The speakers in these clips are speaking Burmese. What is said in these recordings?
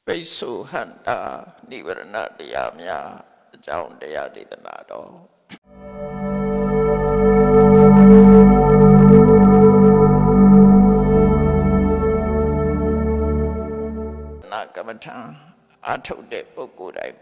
ပိစုဟန္တာနိဝရဏတရားများအကြောင်းတရားဒေသနာတော်နာကမ္မထံအာထုတ်တဲ့ပုဂ္ဂိုလ်တိုင်း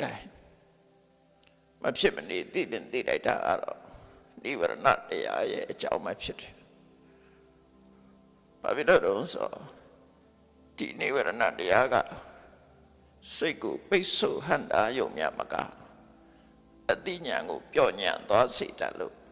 မဖြစ်မနေသိတဲ့သိလိုက်တာကတော့နိဝရဏတရားရဲ့အကြောင်းပဲဖြစ်တယ်။ဘာဖြစ်လို့လဲဆိုဒီနိဝရဏတရားကစိတ်ကိုပိတ်ဆို့ဟန့်တားရုံမျှမကအသိဉာဏ်ကိုပျော့ညံ့သွားစေတတ်လို့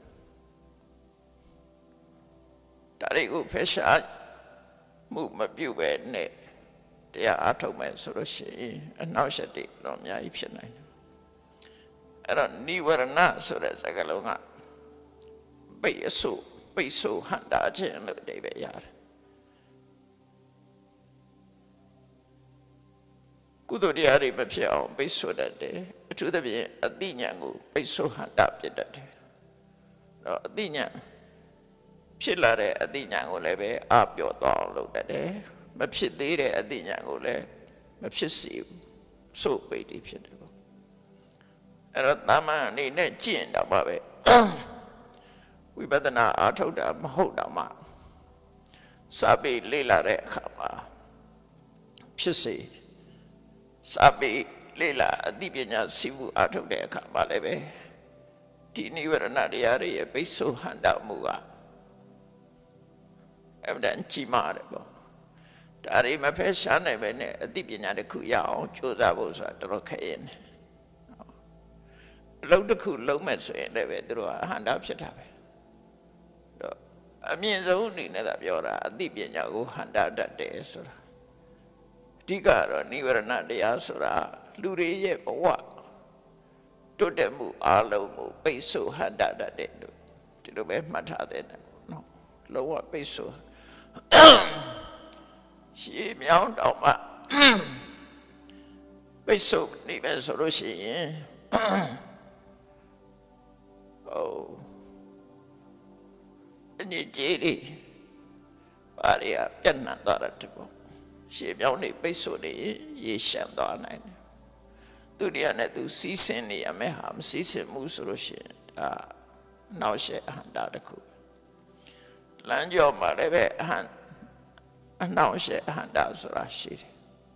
ဒါတွေကိုဖယ်ရှားမှုမပြုတ်ပဲနဲ့တရားအားထုတ်မယ်ဆိုလို့ရှိရင်အနှောက်အယှက်တွေတော့အများကြီးဖြစ်နိုင်တယ်။အဲ့တော့နိဝရဏဆိုတဲ့စကားလုံးကပိတ်ဆို့ဟန့်တားခြင်းလို့အဓိပ္ပာယ်ရတယ်။ကုသိုလ်တရားတွေမဖြစ်အောင်ပိတ်ဆို့တတ်တယ်။အထူးသဖြင့်အသိဉာဏ်ကိုပိတ်ဆို့ဟန့်တားပြတတ်တယ်။တော့အသိဉာဏ်ဖြစ်လာတဲ့အသိဉာဏ်ကိုလည်းပဲအပြော့သွားအောင်လုပ်တတ်တယ်။မဖြစ်သေးတဲ့အသိဉာဏ်ကိုလည်းမဖြစ်စေဘူး။ဆို့ပိတ်တယ်ဖြစ်တယ်ပေါ့။အဲ့တော့တာမန်အနေနဲ့ကျင့်တာပါပဲ။ဝိပဿနာအားထုတ်တာမဟုတ်တော့မှစာပေလေ့လာတဲ့အခါမှာဖြစ်စေစာပေလေ့လာအသိပညာစီးပူအားထုတ်တဲ့အခါမှာလည်းပဲဒီနိဝရဏတရားတွေရဲ့ပိတ်ဆို့ဟန့်တားမှုကအမှန်တန်ကြီးမားတယ်ပေါ့ဒါတွေမဖယ်ရှားနိုင်ပဲနဲ့အသိပညာတစ်ခုရအောင်ကြိုးစားဖို့ဆိုတာတော်တော်ခက်ရင်အလုပ်တစ်ခုလုံးမဲ့ဆိုရင်လည်းပဲသူတို့ကအဟန့်တားဖြစ်တာပဲတော့အမြင့်ဆုံးအနေနဲ့သာပြောတာအသိပညာကိုဟန့်တားတတ်တယ်ဆိုတာအဓိကတော့နိဝရဏတရားဆိုတာလူတွေရဲ့ဘဝတိုးတက်မှုအလုံးကိုပိတ်ဆို့ဟန့်တားတတ်တယ်လို့ဒီလိုပဲမှတ်ထားတဲ့နော်လုံးဝပိတ်ဆို့ရှေးမြောင်းတောင်မှပိတ်ဆို့နေပဲဆိုလို့ရှိရင်အညစ်အကြေးတွေဘာတွေကပြန့်နှံ့သွားတယ်ပေါ့ရှေးမြောင်းနေပိတ်ဆို့နေရေရှမ်းသွားနိုင်တယ်သူတရားနဲ့သူစီးဆင်းနေရမယ်ဟာမစီးဆင်းမှုဆိုလို့ရှိရင်ဒါနောက်ရှေ့အဟန္တာတစ်ခုလမ်းကြောမှာလည်းပဲအနောက်ရှေ့အဟန္တာဆိုတာရှိတယ်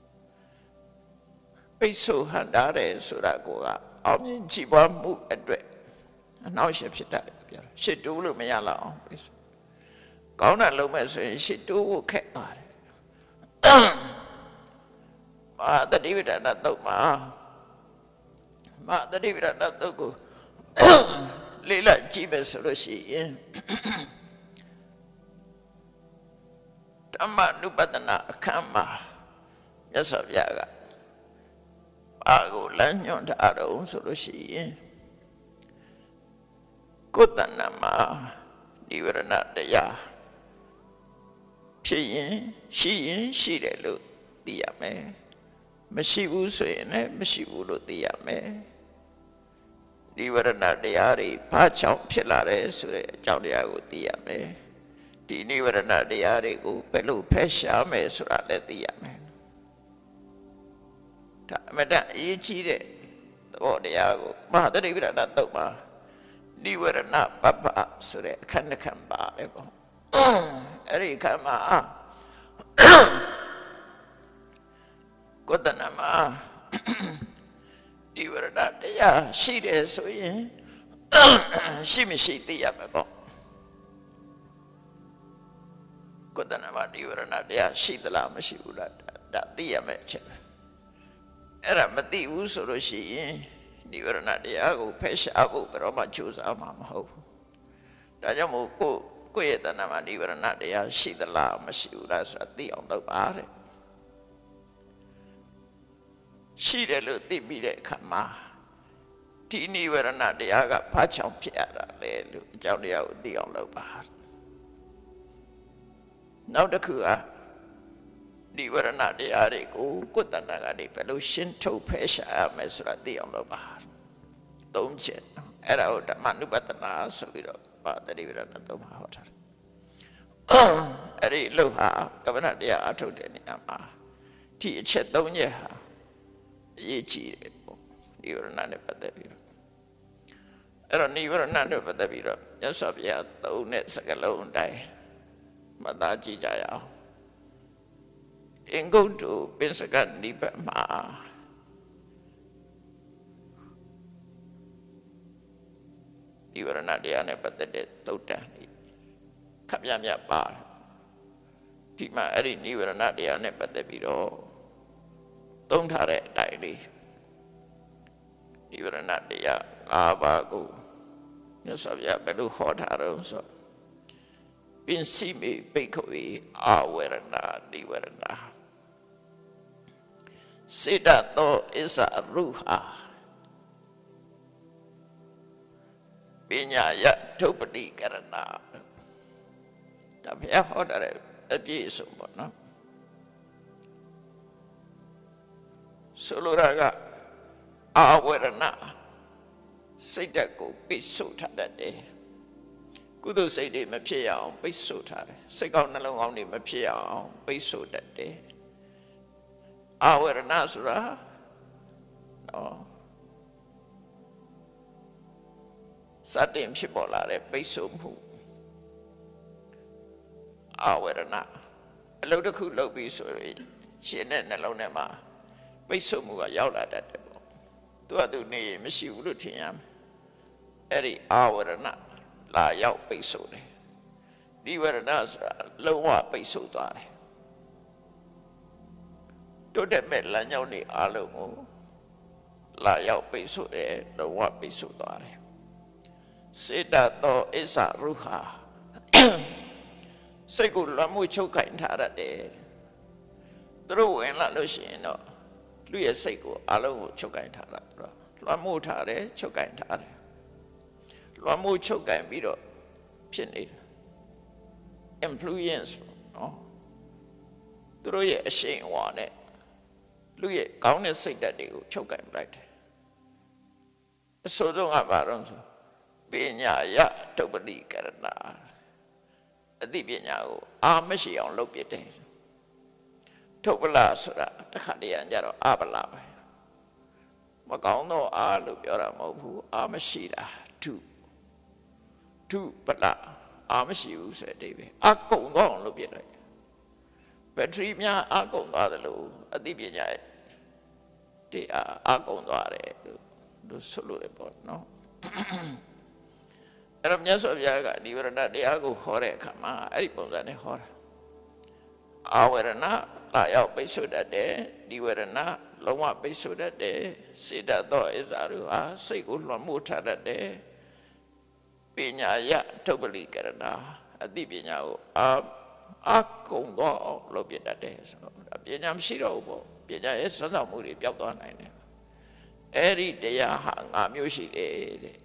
ပိတ်ဆို့ဟန္တာတယ်ဆိုတာကိုကအောင်မြင်ကြည်ပွားမှုအတွက်အနောက်ရှေ့ဖြစ်တတ်တယ်ပြောရှေ့တိုးလို့မရလောက်အောင်ပိတ်ဆို့ကောင်းတာလုံးမဲ့ဆိုရင်ရှေ့တိုးဖို့ခက်သွားတယ်မာတတိပဋ္ဌာန်သုတ်မှာမာတတိပဋ္ဌာန်သုတ်ကိုလေ့လာကြည့်မယ်ဆိုလို့ရှိရင်ဓမ္မနုပဒနာအခမ်းမှာမြတ်စွာဘုရားကဘာကိုလမ်းညွှန်ထားတော့ဆိုလို့ရှိရင်ကိုယ်တဏ္ဍမှာနိဝရဏတရားဖြစ်ရင်ရှိတယ်လို့သိရမယ်မရှိဘူးဆိုရင်လည်းမရှိဘူးလို့သိရမယ်နိဝရဏတရားတွေဘာကြောင့်ဖြစ်လာတယ်ဆိုတဲ့အကြောင်းတရားကိုသိရမယ်ဒီနိဝရဏတရားတွေကိုဘယ်လိုဖယ်ရှားမယ်ဆိုတာလည်းသိရမယ်ဒါအမှန်တန်အရေးကြီးတဲ့သဘောတရားကိုမဟာသတိပဋ္ဌာန်သုတ်မှာနိဝရဏပပ္ပဆိုတဲ့အခန်းတစ်ခန်းပါတယ်ပေါ့အဲ့ဒီအခန်းမှာကိုယ်တဏ္ဍမှာနိဝရဏတရားရှိတယ်ဆိုရင်ရှိမရှိသိရမယ်ပေါ့ကိုယ်တဏ္ဍမှာနိဝရဏတရားရှိသလားမရှိဘူးလားဒါသိရမယ်အချက်အဲ့ဒါမသိဘူးဆိုလို့ရှိရင်နိဝရဏတရားကိုဖယ်ရှားဖို့ဘယ်တော့မှကြိုးစားမှာမဟုတ်ဘူးဒါကြောင့်မို့ကိုယ့်ရဲ့တဏ္ဍမှာနိဝရဏတရားရှိသလားမရှိဘူးလားဆိုတာသိအောင်လုပ်ပါတဲ့ရှိတယ်လို့သိပြီးတဲ့အခါမှာဒီနိဝရဏတရားကဘာကြောင့်ဖြစ်ရတာလဲလို့အကြောင်းတရားကိုသိအောင်လုပ်ပါနောက်တစ်ခုကနိဝရဏတရားတွေကိုကိုယ်တဏ္ဍကနေဘယ်လိုရှင်းထုတ်ဖယ်ရှားရမယ်ဆိုတာသိအောင်လုပ်ပါသုံးချက်အဲ့ဒါကိုဓမ္မနုပဒနာဆိုပြီးတော့ပါတတိပဋ္ဌာန်သုံးပါဟောထားတယ်အဲ့ဒီလို့ဟာကမ္မဋ္ဌာန်းတရားအထုတ်တဲ့နေရာမှာဒီအချက်၃ချက်ဟာအရေးကြီးတယ်ပေါ့နိဝရဏနဲ့ပတ်သက်ပြီးတော့အဲ့တော့နိဝရဏနဲ့ပတ်သက်ပြီးတော့မြတ်စွာဘုရားသုံးတဲ့စကားလုံးအတိုင်းမှတ်သားကြည့်ကြရအောင်အင်္ဂုတ္တပင်စကနိဗ္ဗာန်မှာနိဝရဏတရားနဲ့ပတ်သက်တဲ့သုတ်တန်ခပ်ပြပြပါတယ်ဒီမှာအဲ့ဒီနိဝရဏတရားနဲ့ပတ်သက်ပြီးတော့သုံးထားတဲ့အတိုင်းလေးနိဝရဏတရား၅ပါးကိုမြတ်စွာဘုရားဘယ်လိုဟောထားတော့ဆိုပင်စီမေပိက္ခဝေအာဝရဏနိဝရဏစေတသောအစ္ဆရုဟာပညာယထုပ္ပတိကရဏဒါဘုရားဟောတဲ့အပြည့်အစုံပေါ့နော်ဆိုလိုတာကအာဝရဏစိတ်ဓာတ်ကိုပိတ်ဆို့ထားတတ်တယ်ကုသိုလ်စိတ်တွေမဖြစ်ရအောင်ပိတ်ဆို့ထားတယ်စိတ်ကောင်းနှလုံးကောင်းတွေမဖြစ်ရအောင်ပိတ်ဆို့တတ်တယ်အာဝရဏဆိုတာနော်စတင်ဖြစ်ပေါ်လာတဲ့ပိတ်ဆို့မှုအာဝရဏအလုပ်တစ်ခုလုပ်ပြီးဆိုရင်ရှင်တဲ့နှလုံးထဲမှာပိတ်ဆို့မှုကရောက်လာတတ်တယ်ပေါ့သူကသူနေမရှိဘူးလို့ထင်ရမယ်အဲ့ဒီအာဝရဏလာရောက်ပိတ်ဆို့တယ်နိဝရဏဆိုတာလုံးဝပိတ်ဆို့သွားတယ်တိုးတက်မဲ့လမ်းကြောင်းတွေအားလုံးကိုလာရောက်ပိတ်ဆို့တယ်လုံးဝပိတ်ဆို့သွားတယ်စေတသောအစ္ဆရုဟာစိတ်ကိုလွှမ်းမိုးချုပ်ကင်ထားရတယ်သူတို့ဝင်လာလို့ရှိရင်တော့လူရဲ့စိတ်ကိုအလုံးကိုချုပ်ကင်ထားတာလွှမ်းမိုးထားတယ်ချုပ်ကင်ထားတယ်လွှမ်းမိုးချုပ်ကင်ပြီးတော့ဖြစ်နေတယ် influence နော်သူတို့ရဲ့အရှိန်အဝါနဲ့လူရဲ့ကောင်းတဲ့စိတ်ဓာတ်တွေကိုချုပ်ကင်လိုက်တယ်အဆိုးဆုံးကဘာလို့ဆိုပညာယထုပ္ပတိကရဏအသိပညာကိုအာမရှိအောင်လုပ်ပြတယ်ထုပ္ပလဆိုတာတစ်ခါတည်းကြတော့အပလပဲမကောင်းတော့အာလို့ပြောတာမဟုတ်ဘူးအာမရှိတာထုပလအာမရှိဘူးဆိုတဲ့အဓိပ္ပာယ်အကုန်တော့အောင်လုပ်ပြလိုက်ဘက်ထရီများအကုန်သွားတယ်လို့အသိပညာတရားအကုန်သွားတယ်လို့ဆိုလို့ရပေါ့နော်အဲ့တော့မြတ်စွာဘုရားကနိဝရဏတရားကိုဟောတဲ့အခါမှာအဲ့ဒီပုံစံနဲ့ဟောတာအာဝရဏလာရောက်ပိတ်ဆို့တတ်တယ်နိဝရဏလုံးဝပိတ်ဆို့တတ်တယ်စေတသောအစ္ဆရုဟာစိတ်ကိုလွှမ်းမိုးထားတတ်တယ်ပညာယထုပ္ပလိကရဏအသိပညာကိုအကုန်တော့လုပ်ပြတတ်တယ်ဆိုတော့ပညာမရှိတော့ဘူးပေါ့ပညာရဲ့စွမ်းဆောင်မှုတွေပျောက်သွားနိုင်တယ်အဲ့ဒီတရားဟာ၅မျိုးရှိတယ်တဲ့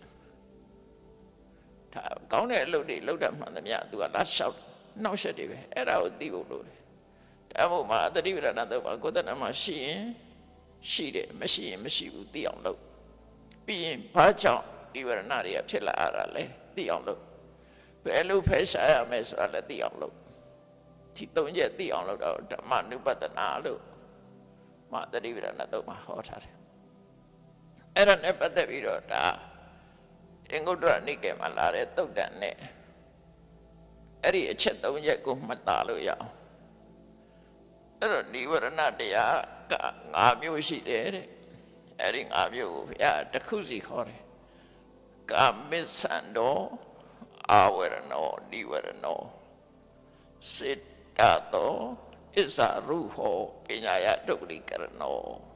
ဒါကောင်းတဲ့အလုပ်တွေလုပ်တတ်မှန်သမျှသူကလာလျှောက်နှောက်ယှက်တွေပဲအဲ့ဒါကိုသိဖို့လိုတယ်ဒါမှမဟုတ်မှာအတ္တိပ္ပဏတော့ကိုယ်တဏ္ဍမှာရှိရင်ရှိတယ်မရှိရင်မရှိဘူးသိအောင်လုပ်ပြီးရင်ဘာကြောင့်ဒီဝရဏတွေကဖြစ်လာရတာလဲသိအောင်လုပ်ဘယ်လိုဖယ်ရှားရမယ်ဆိုတာလည်းသိအောင်လုပ်ဒီ၃ချက်သိအောင်လုပ်တော့ဓမ္မနုပဒနာလို့မတ္တိပ္ပဏတော့မှာဟောထားတယ်အဲ့ဒါနဲ့ပတ်သက်ပြီးတော့ဒါအင်္ဂုတ္တရနိကေမှာလာတဲ့သုတ်တန်နဲ့အဲ့ဒီအချက်၃ချက်ကိုမှတ်သားလို့ရအောင်အဲ့တော့နိဝရဏတရားက၅မျိုးရှိတယ်တဲ့အဲ့ဒီ၅မျိုးကိုဘုရားတစ်ခုစီခေါ်တယ်ကာမစ္ဆန္တောအာဝရဏောနိဝရဏောစေတသောအစ္ဆရုဟောပညာယထုပ္ပတိကရဏော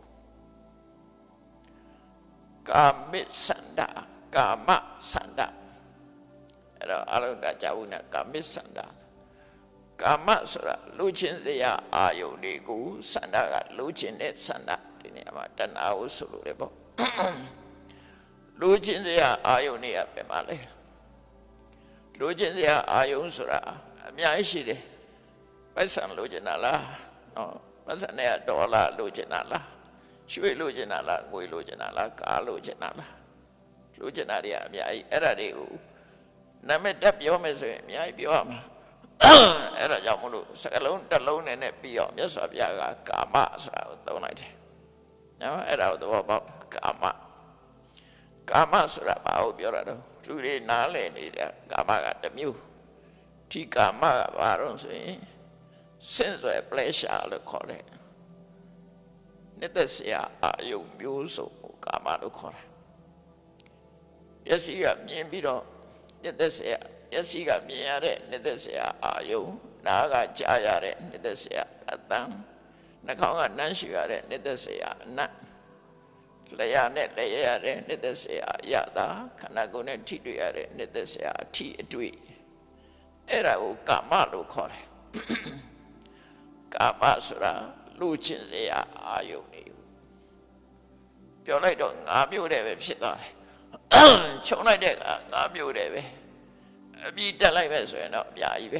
ကာမစ္ဆန္ဒကာမဆန္ဒအဲ့တော့အလုံးကကြာဘူးနဲ့ကာမဆန္ဒကာမဆိုတာလူချင်းစရာအာယုန်တွေကိုဆန္ဒကလူချင်းတဲ့ဆန္ဒဒီနေရာမှာတဏှာကိုဆိုလို့ရပေါ့လူချင်းစရာအာယုန်တွေကပဲမလဲလူချင်းစရာအာယုန်ဆိုတာအများကြီးရှိတယ်ပိုက်ဆံလူချင်တာလားနော်ပိုက်ဆံနဲ့ဒေါ်လာလူချင်တာလားရွှေလူချင်တာလားငွေလူချင်တာလားကားလူချင်တာလားလူချင်တာတွေကအများကြီးအဲ့ဒါတွေကိုနာမည်တက်ပြောမယ်ဆိုရင်အများကြီးပြောရမှာအဲ့ဒါကြောင့်မလို့စကလုံးတစ်လုံးနဲ့ပြီးအောင်မြတ်စွာဘုရားကကာမဆိုတာကိုသုံးလိုက်တယ်နော်အဲ့ဒါကိုသဘောပေါက်ကာမဆိုတာဘာကိုပြောတာတော့လူတွေနားလည်နေတဲ့ကာမကတစ်မျိုးဒီကာမကဘာလို့ဆိုရင်sensual pleasure လို့ခေါ်တယ်နှစ်သက်စရာအာယုမျိုးစုံကိုကာမလို့ခေါ်တာမျက်စိကမြင်ပြီးတော့နှစ်သက်စရာမျက်စိကမြင်ရတဲ့နှစ်သက်စရာအာယုနားကကြားရတဲ့နှစ်သက်စရာအသံနှာခေါင်းကနှမ်းရှူရတဲ့နှစ်သက်စရာအနတ်လျှာနဲ့လျှရတဲ့နှစ်သက်စရာအရသာခန္ဓာကိုယ်နဲ့ထိတွေ့ရတဲ့နှစ်သက်စရာအထိအတွေ့အဲ့ဒါကိုကာမလို့ခေါ်တယ်ကာမဆိုတာလူချင်းစရာအာယုန်နေပြောလိုက်တော့၅မျိုးတည်းပဲဖြစ်သွားတယ်ခြုံလိုက်တဲ့က၅မျိုးတည်းပဲအပြီးတက်လိုက်ပဲဆိုရင်တော့အများကြီးပဲ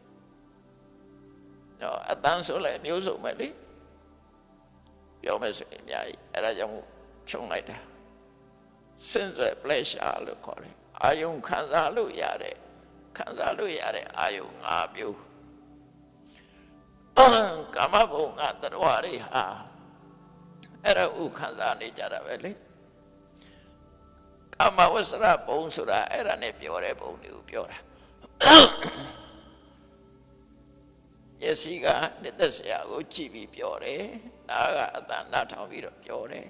နော်အတန်းဆိုလည်းမျိုးစုံပဲလေပြောမယ်ဆိုရင်အများကြီးအဲ့ဒါကြောင့်ခြုံလိုက်တာ sensual pleasure လို့ခေါ်တယ်အာယုန်ခံစားလို့ရတဲ့အာယုန်၅မျိုးကာမဘုံကတရဝရိဟာအဲ့ဒါဥခံစားနေကြတာပဲလေကာမဝဆရဘုံဆိုတာအဲ့ဒါနဲ့ပြောတဲ့ဘုံတွေကိုပြောတာယစီကနှစ်သက်စရာကိုကြည့်ပြီးပြောတယ်နားကအတန်နားထောင်ပြီးတော့ပြောတယ်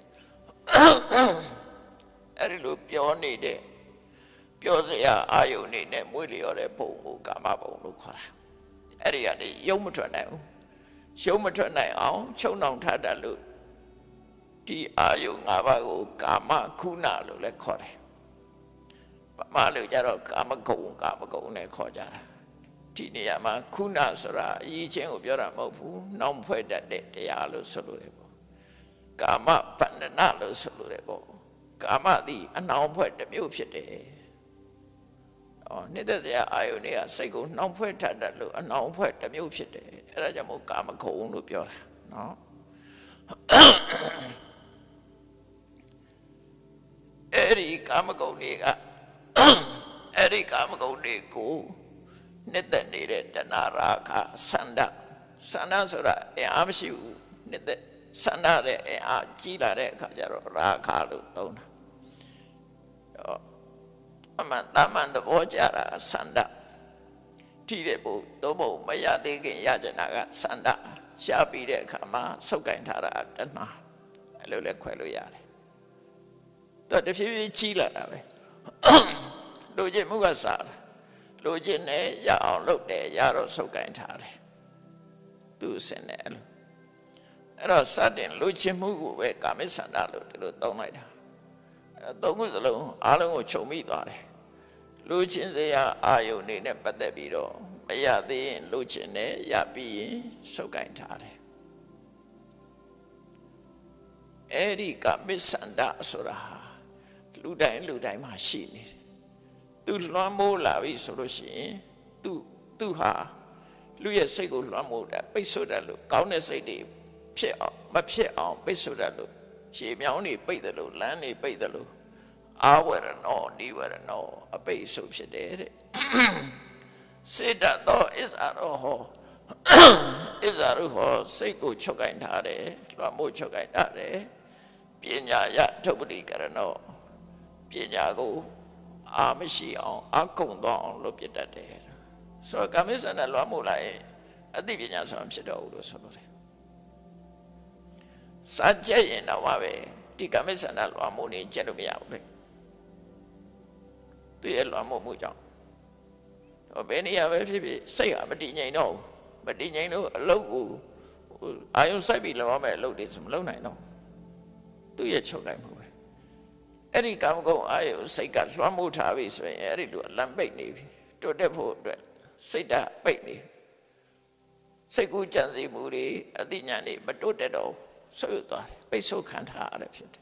အဲ့ဒီလိုပြောနေတဲ့ပြောစရာအာယုန်နေနဲ့မွေးလျော်တဲ့ဘုံကိုကာမဘုံလို့ခေါ်တာအဲ့ဒီကနေရုပ်မထွက်နိုင်ဘူးရုပ်မထွက်နိုင်အောင်ချုံနှောင်ထားတတ်လို့ဒီအာယုန်၅ပါးကိုကာမခုနလို့လည်းခေါ်တယ်ဗမာလူကြတော့ကာမဂုဏ်နဲ့ခေါ်ကြတာဒီနေရာမှာခုနဆိုတာအရေးချင်းကိုပြောတာမဟုတ်ဘူးနှောင်ဖွဲ့တတ်တဲ့တရားလို့ဆိုလို့ရတယ်ပေါ့ကာမဗန္ဒနာလို့ဆိုလို့ရတယ်ပေါ့ကာမသည်အနှောင်ဖွဲ့တစ်မျိုးဖြစ်တယ်နှစ်သက်စရာအာယုန်တွေကစိတ်ကိုနှောင်ဖွဲ့ထတတ်လို့အနှောင်ဖွဲ့တစ်မျိုးဖြစ်တယ်အဲ့ဒါကြောင့်မို့ကာမဂုဏ်လို့ပြောတာနော်အဲ့ဒီကာမဂုဏ်တွေကအဲ့ဒီကာမဂုဏ်တွေကိုနှစ်သက်နေတဲ့တဏှာရာဂဆန္ဒဆိုတာအင်အားမရှိဘူးနှစ်သက်ဆန္ဒတဲ့အင်အားကြီးလာတဲ့အခါကျတော့ရာဂလို့သုံးတာအမှန်တမန်သဘောကြတာဆန္ဒထိတဲ့ဘုသို့မဟုတ်မရသေးခင်ရကြတာကဆန္ဒရှားပြီးတဲ့အခါမှာဆုပ်ကင်ထားတာတဏှာအဲ့လိုလဲခွဲလို့ရတယ်တော့တဖြည်းဖြည်းကြီးလာတာပဲလူချင်းမှုကစားတာလူချင်းနဲ့ရအောင်လုပ်တယ်ရတော့ဆုပ်ကင်ထားတယ်သူစင်တယ်အဲ့တော့စတင်လူချင်းမှုကိုပဲကာမိဆန္ဒလို့ဒီလိုသုံးလိုက်တာအဲ့တော့သုံးခုစလုံးအားလုံးကိုခြုံမိသွားတယ်လူချင်းစရာအာယုန်နေနဲ့ပတ်သက်ပြီးတော့မရသေးရင်လူချင်းနဲ့ရပြီးရင်ဆုပ်ကင်ထားတယ်အဲ့ဒီကာမိဆန္ဒဆိုတာလူတိုင်းမှာရှိနေတယ်သူလွှမ်းမိုးလာပြီဆိုလို့ရှိရင်သူဟာလူရဲ့စိတ်ကိုလွှမ်းမိုးတာပိတ်ဆို့တယ်လို့ကောင်းတဲ့စိတ်တွေဖြစ်အောင်မဖြစ်အောင်ပိတ်ဆို့တယ်လို့ရှေးမြောင်းနေပိတ်တယ်လို့လမ်းနေပိတ်တယ်လို့အာဝရနောနိဝရနောအပိတ်ဆို့ဖြစ်တယ်တဲ့စေတသောဣဇာရောဟောဣဇာရောဟောစိတ်ကိုချုပ်ကင်ထားတယ်လွှမ်းမိုးချုပ်ကင်ထားတယ်ပညာယထုပ္ပတိကရဏောပညာကိုအာမရှိအောင်အကုန်သွားအောင်လုပ်ပြတတ်တယ်ဆိုတော့ကာမိဆန္ဒလွှမ်းမိုးလိုက်အသိပညာဆောင်ဖြစ်တော့ဘူးလို့ဆိုလို့တယ်စာကြည့်ရင်တော့ပဲဒီကာမိဆန္ဒလွှမ်းမိုးနေကြလို့မရဘူးလေသူရဲ့လွှမ်းမိုးမှုကြောင့်တော့ဘယ်နေရာပဲဖြစ်ဖြစ်စိတ်ဟာမတည်ငြိမ်တော့မတည်ငြိမ်လို့အလုပ်ကိုအာယုံစိုက်ပြီးလုပ်ရမယ်အလုပ်တွေဆိုမလုပ်နိုင်တော့သူရဲ့ချုပ်ကိုင်မှုပဲအဲ့ဒီကာမဂုဏ်အာယုစိတ်ကလွှမ်းမိုးထားပြီဆိုရင်အဲ့ဒီလိုအလံပိတ်နေပြီတိုးတက်ဖို့အတွက်စိတ်ဓာတ်ပိတ်နေစိတ်ကူးကြံစည်မှုတွေအသိဉာဏ်တွေမတိုးတက်တော့ဆွေးသွားတယ်ပိတ်ဆို့ခံထားရတဲ့ဖြစ်တယ်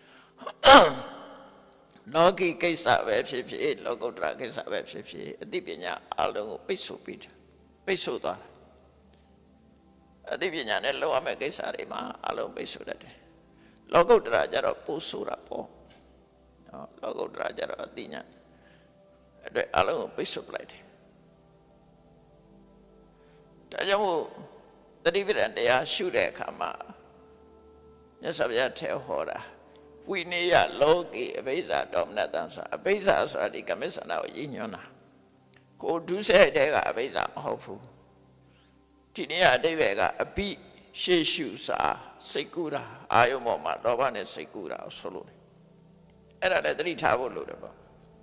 လောကီကိစ္စပဲဖြစ်ဖြစ်လောကုတ္တရာကိစ္စပဲဖြစ်ဖြစ်အသိပညာအလုံးကိုပိတ်ဆို့ပြီးတယ်ပိတ်ဆို့သွားတယ်အသိပညာနဲ့လောက်ရမယ့်ကိစ္စတွေမှာအလုံးပိတ်ဆို့တတ်တယ်လောကုတ္တရာကြတော့ပို့ဆိုတာပေါ့လောကုတ္တရာကြတော့အသိဉာဏ်အတွက်အလုံးကိုပိတ်ဆို့ပလိုက်တယ်ဒါကြောင့်မို့သတိပဋ္ဌာန်တရားရှုတဲ့အခါမှာမြတ်စွာဘုရားထဲဟောတာဝိနည်းလောကေအဘိဇာဒေါမနတံဆိုအဘိဇာဆိုတာဒီကမ္မစ္ဆန္ဒကိုရည်ညွှန်းတာကိုဒုစရိုက်တဲ့ကအဘိဇာမဟုတ်ဘူးဒီနေ့အတိပ္ပယ်ကအဘိရှေရှုစာစိတ်ကူးတာအာယုံပေါ်မှာလောဘနဲ့စိတ်ကူးတာကိုဆိုလို့အဲ့ဒါလည်းသတိထားဖို့လိုတယ်ပေါ့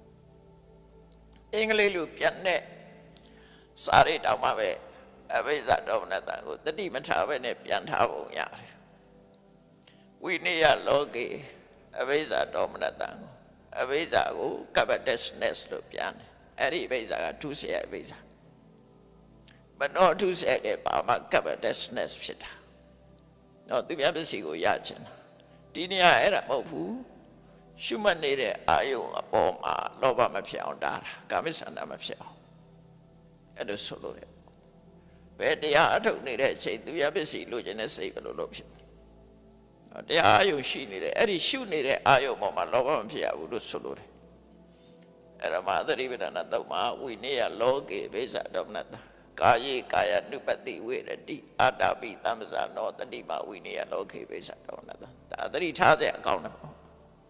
အင်္ဂလိပ်လိုပြန်တဲ့စာရိတ်တောင်မှပဲအဘိဇာဒေါမနတံကိုတတိမထားပဲနဲ့ပြန်ထားပုံရတယ်ဝိနည်းလောကေအဘိဇာဒေါမနတံကိုအဘိဇာကို covetousness လို့ပြန်တယ်အဲ့ဒီအဘိဇာကဒုစရိုက်အဘိဇာမနောဒုစရိုက်တဲ့ပါမှာ covetousness ဖြစ်တာတော့သူများပစ္စည်းကိုရချင်တာဒီနေရာအဲ့ဒါမဟုတ်ဘူးရှုမှတ်နေတဲ့အာယုံအပေါ်မှာလောဘမဖြစ်အောင်တားတာကာမိဆန္ဒမဖြစ်အောင်အဲ့လိုဆိုလို့ရတယ်ဘယ်တရားအထုတ်နေတဲ့အချိန်သူများပစ္စည်းလိုချင်တဲ့စိတ်ဘယ်လိုလုပ်ဖြစ်တရားအာယုံရှိနေတယ်အဲ့ဒီရှုနေတဲ့အာယုံပေါ်မှာလောဘမဖြစ်ရဘူးလို့ဆိုလို့တယ်အဲ့ဒါမှသတိပဋ္ဌာန်တုတ်မှာဝိနည်းလောကေဘိဇာဒေါမနတကာယေကာယနုပတိဝေရတိအာတာပိသမ္ပဇာနောတတိမဝိနည်းလောကေဘိဇာဒေါမနတဒါသတိထားစရာအကောင်းတယ်ပေါ့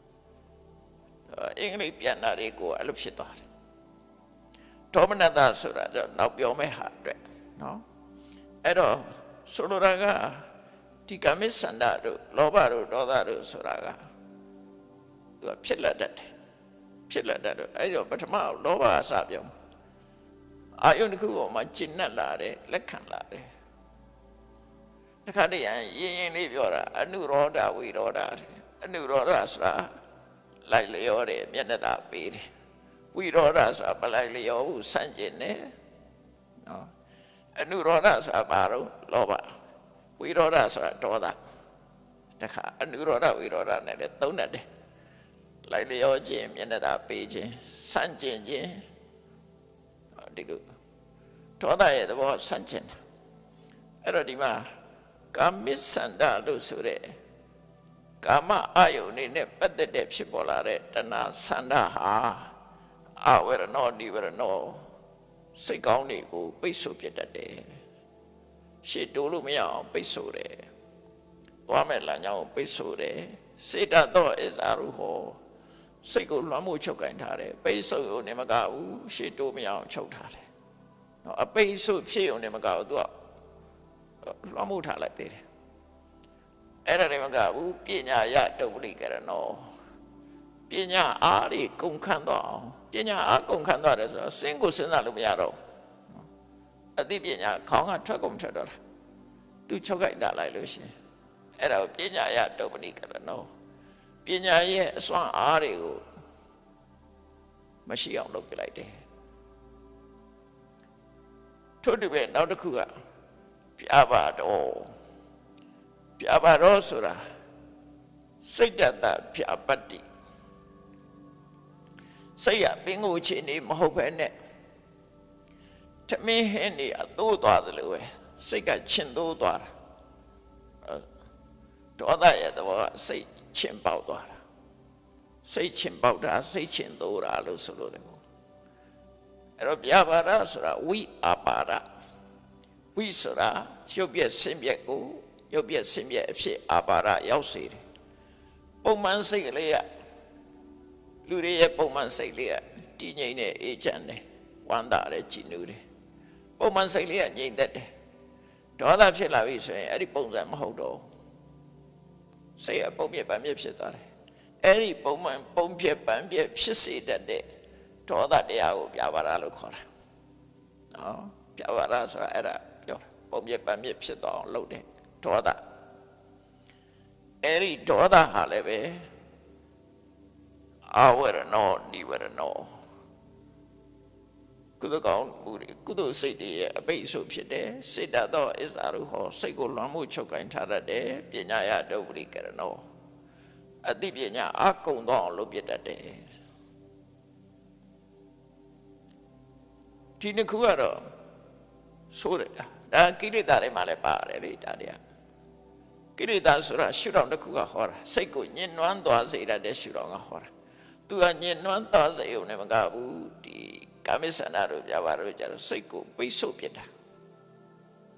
အင်္ဂလိပ်ပြန်တာတွေကိုအဲ့လိုဖြစ်သွားတယ်ဒေါမနတဆိုတာကြောင့်နောက်ပြောမဲ့ဟာအတွက်နော်အဲ့တော့ဆိုလိုတာကဒီကာမိဆန္ဒတို့လောဘတို့ဒေါသတို့ဆိုတာကသူကဖြစ်လက်တတ်တယ်ဖြစ်လက်တတ်တော့အဲ့တော့ပထမလောဘအစပြောအာယုန်တစ်ခုပေါ်မှာကျဉ်တ်လာတယ်လက်ခံလာတယ်တခါတည်းရင်လေးပြောတာအနုရောဓဝိရောဓအနုရောဓဆိုတာလိုက်လျောတယ်မျက်နှာသာပေးတယ်ဝိရောဓဆိုတာမလိုက်လျောဘူးဆန့်ကျင်တယ်နော်အနုရောဓဆိုတာဘာလို့လောဘဝိရောဓဆိုတာဒေါသတခါအနုရောဓဝိရောဓနဲ့လည်းသုံးတတ်တယ်လိုက်လျောခြင်းမျက်နှာသာပေးခြင်းဆန့်ကျင်ခြင်းဒီလိုဒေါသရဲ့သဘောဆန့်ကျင်တာအဲ့တော့ဒီမှာကာမိဆန္ဒလို့ဆိုတဲ့ကာမအာယုန်နဲ့ပတ်သက်တဲ့ဖြစ်ပေါ်လာတဲ့တဏှာဆန္ဒဟာအဝေရဏောနိဝရဏောစိတ်ကောင်းတွေကိုပိတ်ဆို့ပြတတ်တယ်ရှေ့တိုးလို့မရအောင်ပိတ်ဆို့တယ်သွားမဲ့လမ်းကြောင်းကိုပိတ်ဆို့တယ်စေတသောအစ္စာရုဟောစိတ်ကိုလွှမ်းမိုးချုပ်ကင်ထားတယ်ပိတ်ဆို့ရုံနဲ့မကဘူးရှေ့တိုးမရအောင်ချုပ်ထားတယ်နော်အပိတ်ဆို့ဖြစ်ရုံနဲ့မကဘူးသူကလွှမ်းမိုးထားလိုက်သေးတယ်အဲ့ဒါတွေမကဘူးပညာယတုပ္ပလိကရဏောပညာအားတွေကုန်ခန့်သွားအောင်ပညာအားကုန်ခန့်သွားတယ်ဆိုတော့စဉ်းကိုစဉ်းစားလို့မရတော့အသိပညာခေါင်းကထွက်ကုန်ထွက်တော့တာသူချုပ်ခိုက်တာလိုက်လို့ရှင်အဲ့ဒါကိုပညာယတုပ္ပလိကရဏောပညာရဲ့အစွမ်းအားတွေကိုမရှိအောင်လုပ်ပြလိုက်တယ်ထို့တူပဲနောက်တစ်ခုကပြပါတော့ဆိုတာစိတ်တတပြပတ္တိစိတ်ရပင်ကိုချင်နေမဟုတ်ပဲနဲ့ထမင်းဟင်းနေအသိုးသွားသလိုပဲစိတ်ကချင်သိုးသွားတာဒေါသရဲ့သဘောကစိတ်ချင်ပေါက်သွားတာစိတ်ချင်ပေါက်တာစိတ်ချင်သိုးတာလို့ဆိုလို့တယ်ပေါ့အဲ့တော့ပြပါဒဆိုတာဝိအာပါဒဝိဆိုတာရုပ်ပြက်ဆင်းပြက်ကိုရုပ်ပြက်ဆင်းပြက်အဖြစ်အာပါဒရောက်စေတယ်ပုံမှန်စိတ်ကလေးကလူတွေရဲ့ပုံမှန်စိတ်လေးကတည်ငြိမ်နေအေးချမ်းတယ်ဝမ်းသာတယ်ကြည်နူးတယ်ပုံမှန်စိတ်လေးကငြိမ်သက်တယ်ဒေါသဖြစ်လာပြီဆိုရင်အဲ့ဒီပုံစံမဟုတ်တော့စိတ်ကပုံပြက်ပန်းပြက်ဖြစ်သွားတယ်အဲ့ဒီပုံမှန်ပုံပြက်ပန်းပြက်ဖြစ်စေတတ်တဲ့ဒေါသတရားကိုပြပါဒလို့ခေါ်တာနော်ပြပါဒဆိုတာအဲ့ဒါပြောတာပုံပြက်ပန်းပြက်ဖြစ်သွားအောင်လုပ်တယ်ဒေါသအဲ့ဒီဒေါသဟာလည်းပဲအဝေရဏောနိဝရဏောကုသကောင်းမှုတွေကုသစိတ်တွေရဲ့အပိတ်ဆိုဖြစ်တယ်စေတသောအစ္စာရုဟောစိတ်ကိုလွှမ်းမိုးချုပ်ကိုင်ထားတတ်တယ်ပညာယတုပ္ပလိကရဏောအသိပညာအကုန်သောအောင်လုပ်ပြတတ်တယ်ဒီနှစ်ခုကတော့ဆိုးတယ်ဒါကိလေသာတွေမှလည်းပါတယ်လေဒါတွေကကိလေသာဆိုတာရှုထောင့်တစ်ခုကဟောတာစိတ်ကိုညှဉ်းနှွမ်းသွားစေတတ်တဲ့ရှုထောင့်ကဟောတာသူကညှဉ်းနှွမ်းသွားစေုံနဲ့မကဘူးဒီကာမိဆန္ဒတို့ပြပါတို့ကြတော့စိတ်ကိုပိတ်ဆို့ပြတာ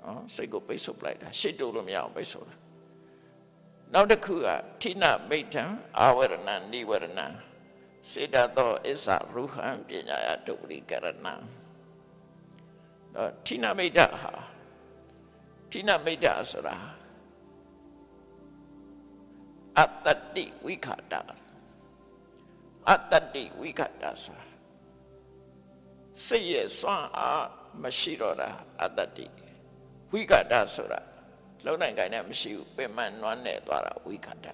စိတ်ကိုပိတ်ဆို့လိုက်တာရှစ်တိုးလို့မရအောင်ပိတ်ဆို့တာနောက်တစ်ခုကဌိနမိဋ္ဌံအာဝရဏံနိဝရဏံစေတသောအစ္ဆရူဟံပညာယတုပ္ပိကရဏံဌိနမိဋ္ဌဟာဌိနမိဋ္ဌဆိုတာအတ္တတိဝိခာတအတ္တတိဝိခာတဆိုတာစိတ်ရဲ့စွမ်းအားမရှိတော့တာအတ္တတိဝိခာတဆိုတာလုံးနိုင်ကိုင်းနဲ့မရှိဘူးပင်မနွမ်းနဲ့သွားတာဝိခာတ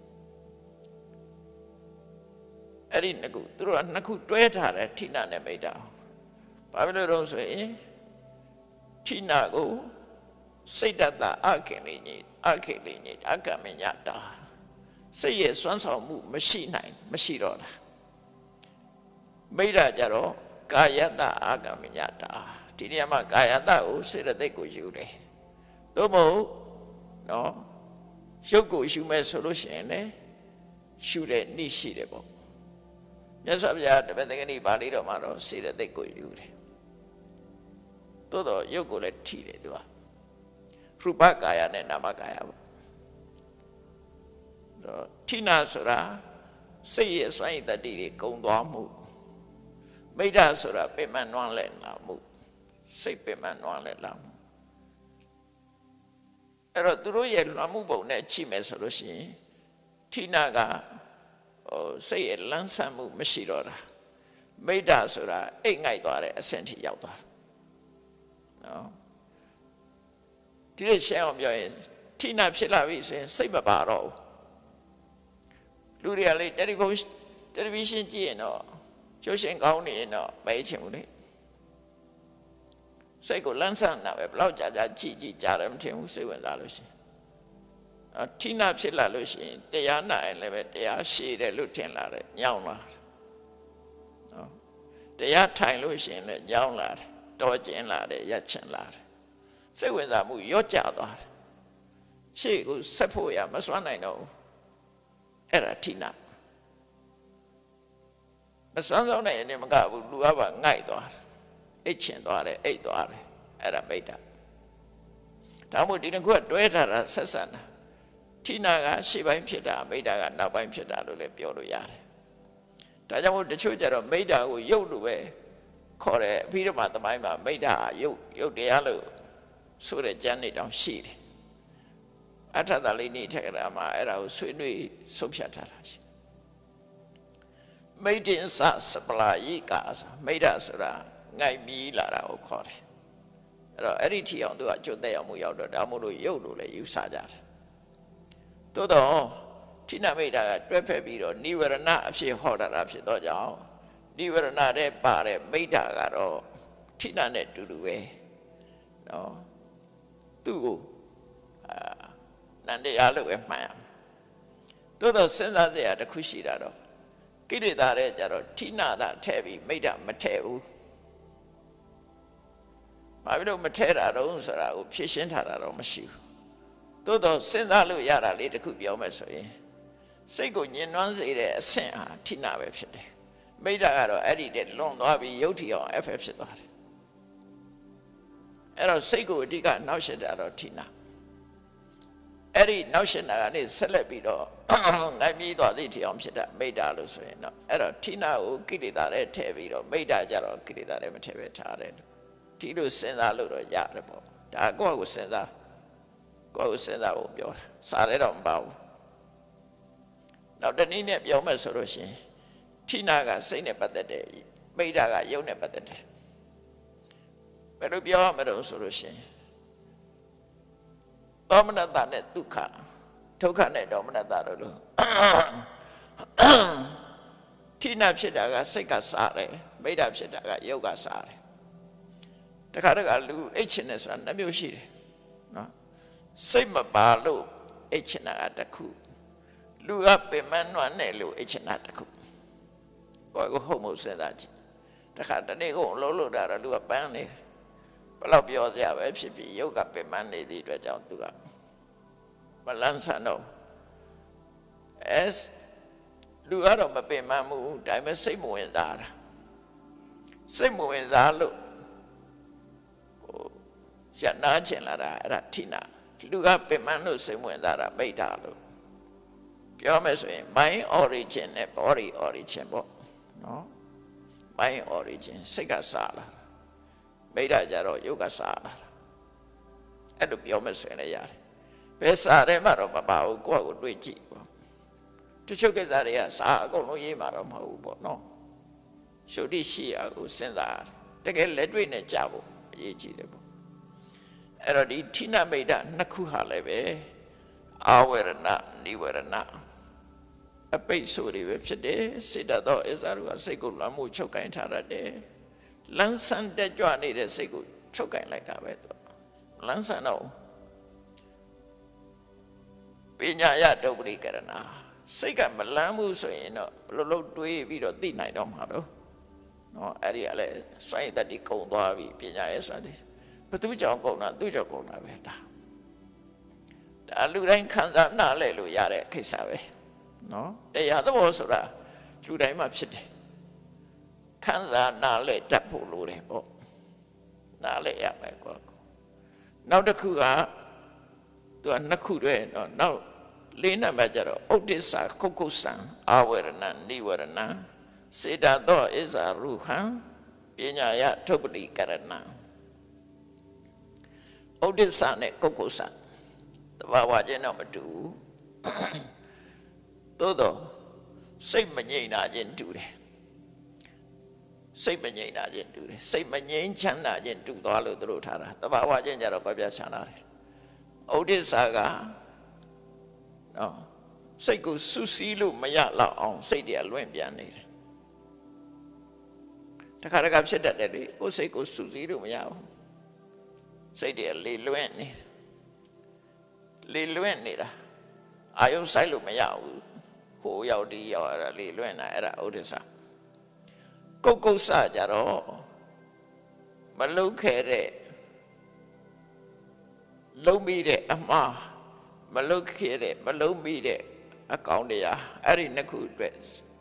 အဲ့ဒီနှစ်ခုသူတို့ကနှစ်ခုတွဲထားတယ်ဌိနနဲ့မိဋ္ဌဘာဖြစ်လို့တော့ဆိုရင်ဌိနကိုစိတ်တတအခင်လေးညိအကမညတာစိတ်ရဲ့စွမ်းဆောင်မှုမရှိတော့တာမိဋ္ဌကြတော့ကာယတအာဂမညတာဒီနေရာမှာကာယတကိုစေတသိက်ကိုယူတယ်သို့မဟုတ်နော်ရုပ်ကိုယူမဲ့ဆိုလို့ရှိရင်လည်းယူတဲ့နည်းရှိတယ်ပေါ့မြတ်စွာဘုရားတပည့်တက္ကနီပါဠိတော်မှာတော့စေတသိက်ကိုယူတယ်သို့တော့ရုပ်ကိုလည်းထိတယ်သူကရူပကာယနဲ့နာမကာယပေါ့တော့ဌိနဆိုတာစိတ်ရဲ့စွမ်းရည်တတ္တိတွေကုံသွားမှုမိဋ္ဌဆိုတာပင်မနွမ်းလဲလာမှုစိတ်ပင်မနွမ်းလဲလာမှုအဲ့တော့သူတို့ရဲ့လွှမ်းမှုပုံနဲ့ကြည့်မယ်ဆိုလို့ရှိရင်ဌိနကစိတ်ရဲ့လန်းဆန်းမှုမရှိတော့တာမိဋ္ဌဆိုတာအိတ်ငိုက်သွားတဲ့အဆင့်ထိရောက်သွားတာနော်ဒီလိုရှင်းအောင်ပြောရင်ဌိနဖြစ်လာပြီဆိုရင်စိတ်မပါတော့ဘူးလူတွေကလေတယ်လီဗီရှင်းကြည့်ရင်တော့ကျိုးရှင်ကောင်းနေရင်တော့မဲချင်ဘူးလေစိတ်ကိုလန်းဆန်းတာပဲဘလောက်ကြာကြာကြည့်ကြတယ်မထင်ဘူးစိတ်ဝင်စားလို့ရှိရင်ဌိနဖြစ်လာလို့ရှိရင်တရားနာရင်လည်းပဲတရားရှည်တယ်လို့ထင်လာတယ်ညောင်းလာတယ်နော်တရားထိုင်လို့ရှိရင်လည်းညောင်းလာတယ်တော်ကျင်လာတယ်ရက်ချင်လာတယ်စိတ်ဝင်စားမှုရော့ကျသွားတယ်ရှေ့ကိုဆက်ဖို့ရမစွမ်းနိုင်တော့ဘူးအဲ့ဒါဌိနမစွမ်းဆောင်နိုင်ရင်မကဘူးလူကပါငိုက်သွားတယ်အိတ်ချင်သွားတယ်အိတ်သွားတယ်အဲ့ဒါမိဋ္ဌဒါမှမဟုတ်ဒီနှစ်ခုကတွဲထားတာဆက်ဆံတာဌိနကရှေ့ပိုင်းဖြစ်တာမိဋ္ဌကနောက်ပိုင်းဖြစ်တာလို့လည်းပြောလို့ရတယ်ဒါကြောင့်မို့တချို့ကျတော့မိဋ္ဌကိုရုပ်လို့ပဲခေါ်တယ်အဘိဓမ္မာသမိုင်းမှာမိဋ္ဌဟာရုပ်တရားလို့ဆိုတဲ့ကျမ်းတွေတောင်ရှိတယ်အထသလိနိထက်ကရာမှာအဲ့ဒါကိုဆွေးနွေးဆုံးဖြတ်ထားတာရှိမိဋ္ဌင်္စစပလာယိကာမိဋ္ဌဆိုတာငိုက်ပြီးလာတာကိုခေါ်တယ်အဲ့တော့အဲ့ဒီထီအောင်သူကကျွတ်သက်ရောက်မှုရောက်တော့ဒါမို့လို့ရုပ်လို့လည်းယူဆကြတယ်သို့တော့ဌိနမိဋ္ဌကတွဲဖက်ပြီးတော့နိဝရဏအဖြစ်ဟောတာဖြစ်တော့ကြောင့်နိဝရဏတဲ့ပါတဲ့မိဋ္ဌကတော့ဌိနနဲ့တူတူပဲနော်သူ့ကိုနန္တရားလို့ပဲမှန်ရမယ်သို့တော့စဉ်းစားစရာတစ်ခုရှိတာတော့ကိလေသာတဲ့ကြတော့ဌိနသာထည့်ပြီးမိဋ္ဌမထည့်ဘူးဘာဖြစ်လို့မထည့်တာတော့ဆိုတာကိုဖြည့်ရှင်းထားတာတော့မရှိဘူးသို့တော့စဉ်းစားလို့ရတာလေးတစ်ခုပြောမယ်ဆိုရင်စိတ်ကိုညှဉ်းနှွမ်းစေတဲ့အဆင့်ဟာဌိနပဲဖြစ်တယ်မိဋ္ဌကတော့အဲ့ဒီတည်းလွန်သွားပြီးယုတ်ထီအောင် FF ဖြစ်သွားတယ်အဲ့တော့စိတ်ကိုအဓိကနှောက်ယှက်တာတော့ဌိနအဲ့ဒီနှောက်ယှက်တာကနေဆက်လက်ပြီးတော့ငိုင်းပြီးသွားသည့်ထီအောင်ဖြစ်တာမိဋ္ဌလို့ဆိုရင်တော့အဲ့တော့ဌိနကိုကိလေသာနဲ့ထည့်ပြီးတော့မိဋ္ဌကြတော့ကိလေသာနဲ့မထည့်ပဲထားတယ်ဒီလိုစဉ်းစားလို့တော့ရတယ်ပေါ့ဒါကိုယ့်ကိုစဉ်းစားဖို့ပြောတာစားရဲတော့မပါဘူးနောက်တနည်းနဲ့ပြောမယ်ဆိုလို့ရှိရင်ဌိနကစိတ်နဲ့ပတ်သက်တယ်မိဋ္ဌကယုတ်နဲ့ပတ်သက်တယ်ဘယ်လိုပြောရမလဲဆိုလို့ရှိရင်သောမနတနဲ့ဒုက္ခဒုက္ခနဲ့ဒေါမနတတို့လို့ဌိနဖြစ်တာကစိတ်ကစားတယ်မိဋ္ဌဖြစ်တာကယုတ်ကစားတယ်တခါတခါလူအိတ်ချင်တယ်ဆိုတာနှမျိုးရှိတယ်နော်စိတ်မပါလို့အိတ်ချင်တာကတစ်ခုလူကပင်မနှွမ်းနဲ့လို့အိတ်ချင်တာတစ်ခုကိုယ်ကဟုတ်မှုစဉ်းစားကြည့်တခါတနေ့ကုန်လို့တာတော့လူကပန်းနေဘယ်လောက်ပြောစရာပဲဖြစ်ဖြစ်ယုတ်ကပင်မနေသည့်အတွက်ကြောင့်သူကမလန်းဆန်တော့လူကတော့မပင်မမှုဒါပေမဲ့စိတ်မဝင်စားတာစိတ်မဝင်စားလို့ရနာချင်လာတာအဲ့ဒါထိနာလူကပင်မလို့စိတ်ဝင်စားတာမိတ်တာလို့ပြောမယ်ဆိုရင် mind origin နဲ့ body origin ပေါ့နော် mind origin စိတ်ကစားလာမိတ်တာကြတော့ယုတ်ကစားလာအဲ့လိုပြောမယ်ဆိုရင်လည်းရတယ်ဘယ်စားတယ်မှတော့မပါဘူးကိုယ့်ကိုတွေးကြည့်ပေါ့တချို့ကိစ္စတွေကစားအကုန်လုံးရေးမှာတော့မဟုတ်ဘူးပေါ့နော်ရှုပ်တိရှိရကိုစဉ်းစားတကယ်လက်တွေ့နဲ့ကြဖို့အရေးကြီးတယ်ပေါ့အဲ့တော့ဒီဌိနမိတ်တာနှစ်ခုဟာလည်းပဲအာဝေရဏနိဝရဏအပိတ်ဆိုတွေပဲဖြစ်တယ်စေတသောအစ္စာတို့ကစိတ်ကိုလွှမ်းမိုးချုပ်ကင်ထားတယ်လန်းဆန်းတက်ကြွနေတဲ့စိတ်ကိုချုပ်ကင်လိုက်တာပဲသူလန်းဆန်းတော့ပညာယဒုပ္ပရိကရဏစိတ်ကမလန်းဘူးဆိုရင်တော့ဘလို့လို့တွေးပြီးတော့သိနိုင်တော့မှာတော့နော်အဲ့ဒီကလည်းစွန့်ရည်တတိကုံသွားပြီပညာရဲ့စွန့်သည်ဘသူကြောင့်ကုံတာသူကြောင့်ကုံတာပဲဒါလူတိုင်းခံစားနားလဲလို့ရတဲ့ကိစ္စပဲနော်တရားသဘောဆိုတာလူတိုင်းမှာဖြစ်တယ်ခံစားနားလဲတတ်ဖို့လိုတယ်ပေါ့နားလဲရမယ်ကွာနောက်တစ်ခုကသူကနှစ်ခုတည်းနော်နောက်လေးနံပါတ်ကျတော့ဥဒ္ဒစ္စကုက္ကုဆံအာဝေရဏနိဝရဏစေတသောဣဇာရုဟံပညာယထုပ္ပတိကရဏဥဒ္ဒစ္စနဲ့ကုက္ကုဆံတဘာဝချင်းတော့မတူသို့တော့စိတ်မငြိမ်တာချင်းတူတယ်စိတ်မငြိမ်တာချင်းတူတယ်စိတ်မငြိမ်ချမ်းသာချင်းတူသွားလို့သူတို့ထားတာတဘာဝချင်းကြတော့ပြပြချမ်းသာတယ်ဥဒိစ္စကနော်စိတ်ကိုစူးစီးလို့မရတော့အောင်စိတ်တွေလွင့်ပြန်နေတယ်တခါတခါဖြစ်တတ်တယ်လေကိုယ်စိတ်ကိုစူးစီးလို့မရဘူးစိတ်တွေလေလွင့်နေလေလွင့်နေတာအာယုဆိုင်လို့မရဘူးဟိုရောက်ဒီရောက်အဲ့ဒါလေလွင့်တာအဲ့ဒါဥဒိစ္စကုက္ကုဆကြတော့မလုခဲ့တဲ့လုံးမိတဲ့အမှားမလုခဲ့တဲ့မလုံးမိတဲ့အကောင်တရားအဲ့ဒီနှစ်ခုအတွက်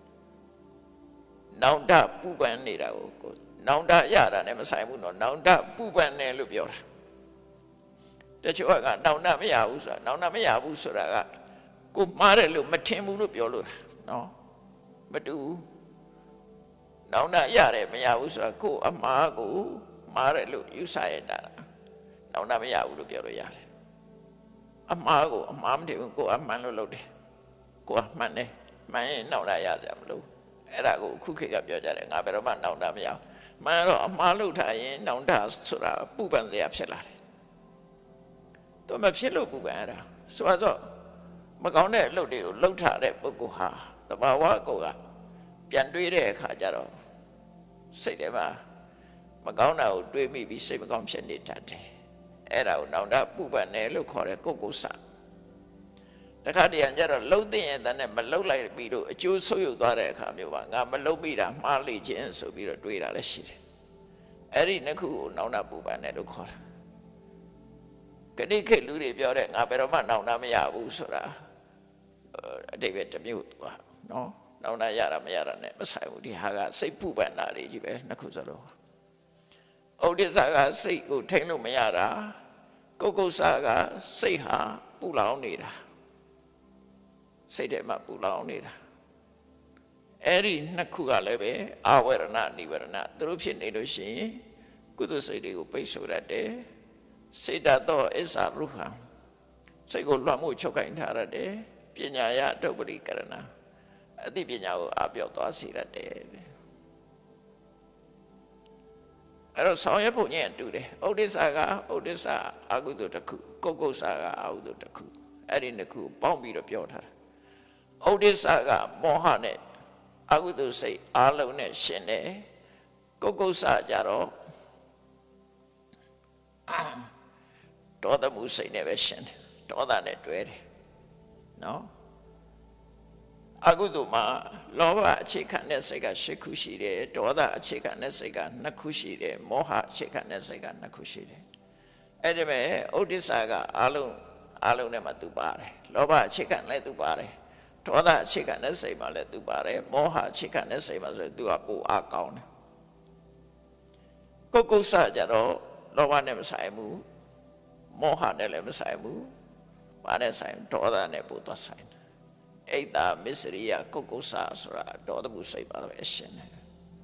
နောင်တပူပန်နေတာကိုနောင်တရတာနဲ့မဆိုင်ဘူးနော်နောင်တပူပန်တယ်လို့ပြောတာတချို့ကနောင်တမရဘူးဆိုတာနောင်တမရဘူးဆိုတာကကိုမှားတယ်လို့မထင်ဘူးလို့ပြောလို့တာနော်မတူဘူးနောင်တရတယ်မရဘူးဆိုတာကိုအမှားကိုမှားတယ်လို့ယူဆရတာနောင်တမရဘူးလို့ပြောလို့ရတယ်အမှားကိုအမှားမထင်ဘူးကိုအမှန်လို့လုပ်တယ်ကိုအမှန်တယ်မှန်ရင်နောင်တရကြမလို့အဲ့ဒါကိုခုခေတ်ကပြောကြတယ်ငါဘယ်တော့မှနောင်တမရဘူးမှန်တော့အမှားလုပ်ထားရင်နောင်တဆိုတာပူပန်စရာဖြစ်လာတယ်တော့မဖြစ်လို့ပူပန်ရတာဆိုတော့မကောင်းတဲ့အလုပ်တွေကိုလှုပ်ထားတဲ့ပုဂ္ဂိုလ်ဟာသဘာဝကိုကပြန်တွေးတဲ့အခါကျတော့စိတ်ထဲမှာမကောင်းတာကိုတွေးမိပြီးစိတ်မကောင်းဖြစ်နေတတ်တယ်အဲ့ဒါကိုနောင်တပူပန်တယ်လို့ခေါ်တယ်ကုက္ကုဆတခါတည်းကျတော့လှုပ်တဲ့ရင်တည်းနဲ့မလှုပ်လိုက်ပြီးတော့အကျိုးဆုပ်ယုပ်သွားတဲ့အခါမျိုးပါငါမလှုပ်မိတာမှားလိခြင်းဆိုပြီးတော့တွေးတာလည်းရှိတယ်အဲ့ဒီနှစ်ခုကိုနောင်တပူပန်တယ်လို့ခေါ်တာကတိခေတ်လူတွေပြောတဲ့ငါဘယ်တော့မှနောင်တမရဘူးဆိုတာအတိတ်ပဲတစ်မျိုးသွားနော်နောင်တရတာမရတာနဲ့မဆိုင်ဘူးဒီဟာကစိတ်ပူပန်တာတွေကြီးပဲနှစ်ခုစလုံးဥဒိစ္စကစိတ်ကိုထိန်းလို့မရတာကုက္ကုဆကစိတ်ဟာပူလောင်နေတာစိတ်ထဲမှာပူလောင်နေတာအဲ့ဒီနှစ်ခုကလည်းပဲအာဝေရဏနိဝရဏသူတို့ဖြစ်နေလို့ရှိရင်ကုသိုလ်စိတ်တွေကိုပိတ်ဆို့တတ်တယ်စေတသောအစ္စာရုဟံစိတ်ကိုလွှမ်းမိုးချုပ်ကိုင်ထားရတယ်ပညာယဒုပ္ပရိကရဏအသိပညာကိုအပြောက်သွားစေရတယ်အဲ့တော့ဆောင်ရွက်ဖို့ညံ့တူတယ်ဥဒိစ္စကဥဒိစ္စအကုသိုလ်တစ်ခုကုက္ကုဆကအကုသိုလ်တစ်ခုအဲ့ဒီနှစ်ခုပေါင်းပြီးတော့ပြောထားတာဥဒိစ္စကမောဟနဲ့အကုသိုလ်စိတ်အလုံးနဲ့ရှင်တယ်ကုက္ကုဆကြတော့ဒေါသမှုစိတ်နဲ့ပဲရှင်တယ်ဒေါသနဲ့တွဲတယ်နော်အကုသိုလ်မှာလောဘအခြေခံတဲ့စိတ်က8ခုရှိတယ်ဒေါသအခြေခံတဲ့စိတ်က2ခုရှိတယ်မောဟအခြေခံတဲ့စိတ်က2ခုရှိတယ်အဲ့ဒီမဲ့ဥဒိစ္စကအလုံးနဲ့မှသူပါတယ်လောဘအခြေခံလည်းသူပါတယ်ဒေါသအခြေခံတဲ့စိတ်မှလည်းသူပါတယ်မောဟအခြေခံတဲ့စိတ်မှဆိုသူကပိုအားကောင်းတယ်ကုက္ကုဆကြတော့လောဘနဲ့မဆိုင်ဘူးမောဟနဲ့လည်းမဆိုင်ဘူးဘာနဲ့ဆိုင်ဒေါသနဲ့ပို့သွားဆိုင်အိတ်တာမစ္စရိယကုက္ကုဆာဆိုတာဒေါသမှုစိတ်ပါပဲအရှင်နဲ့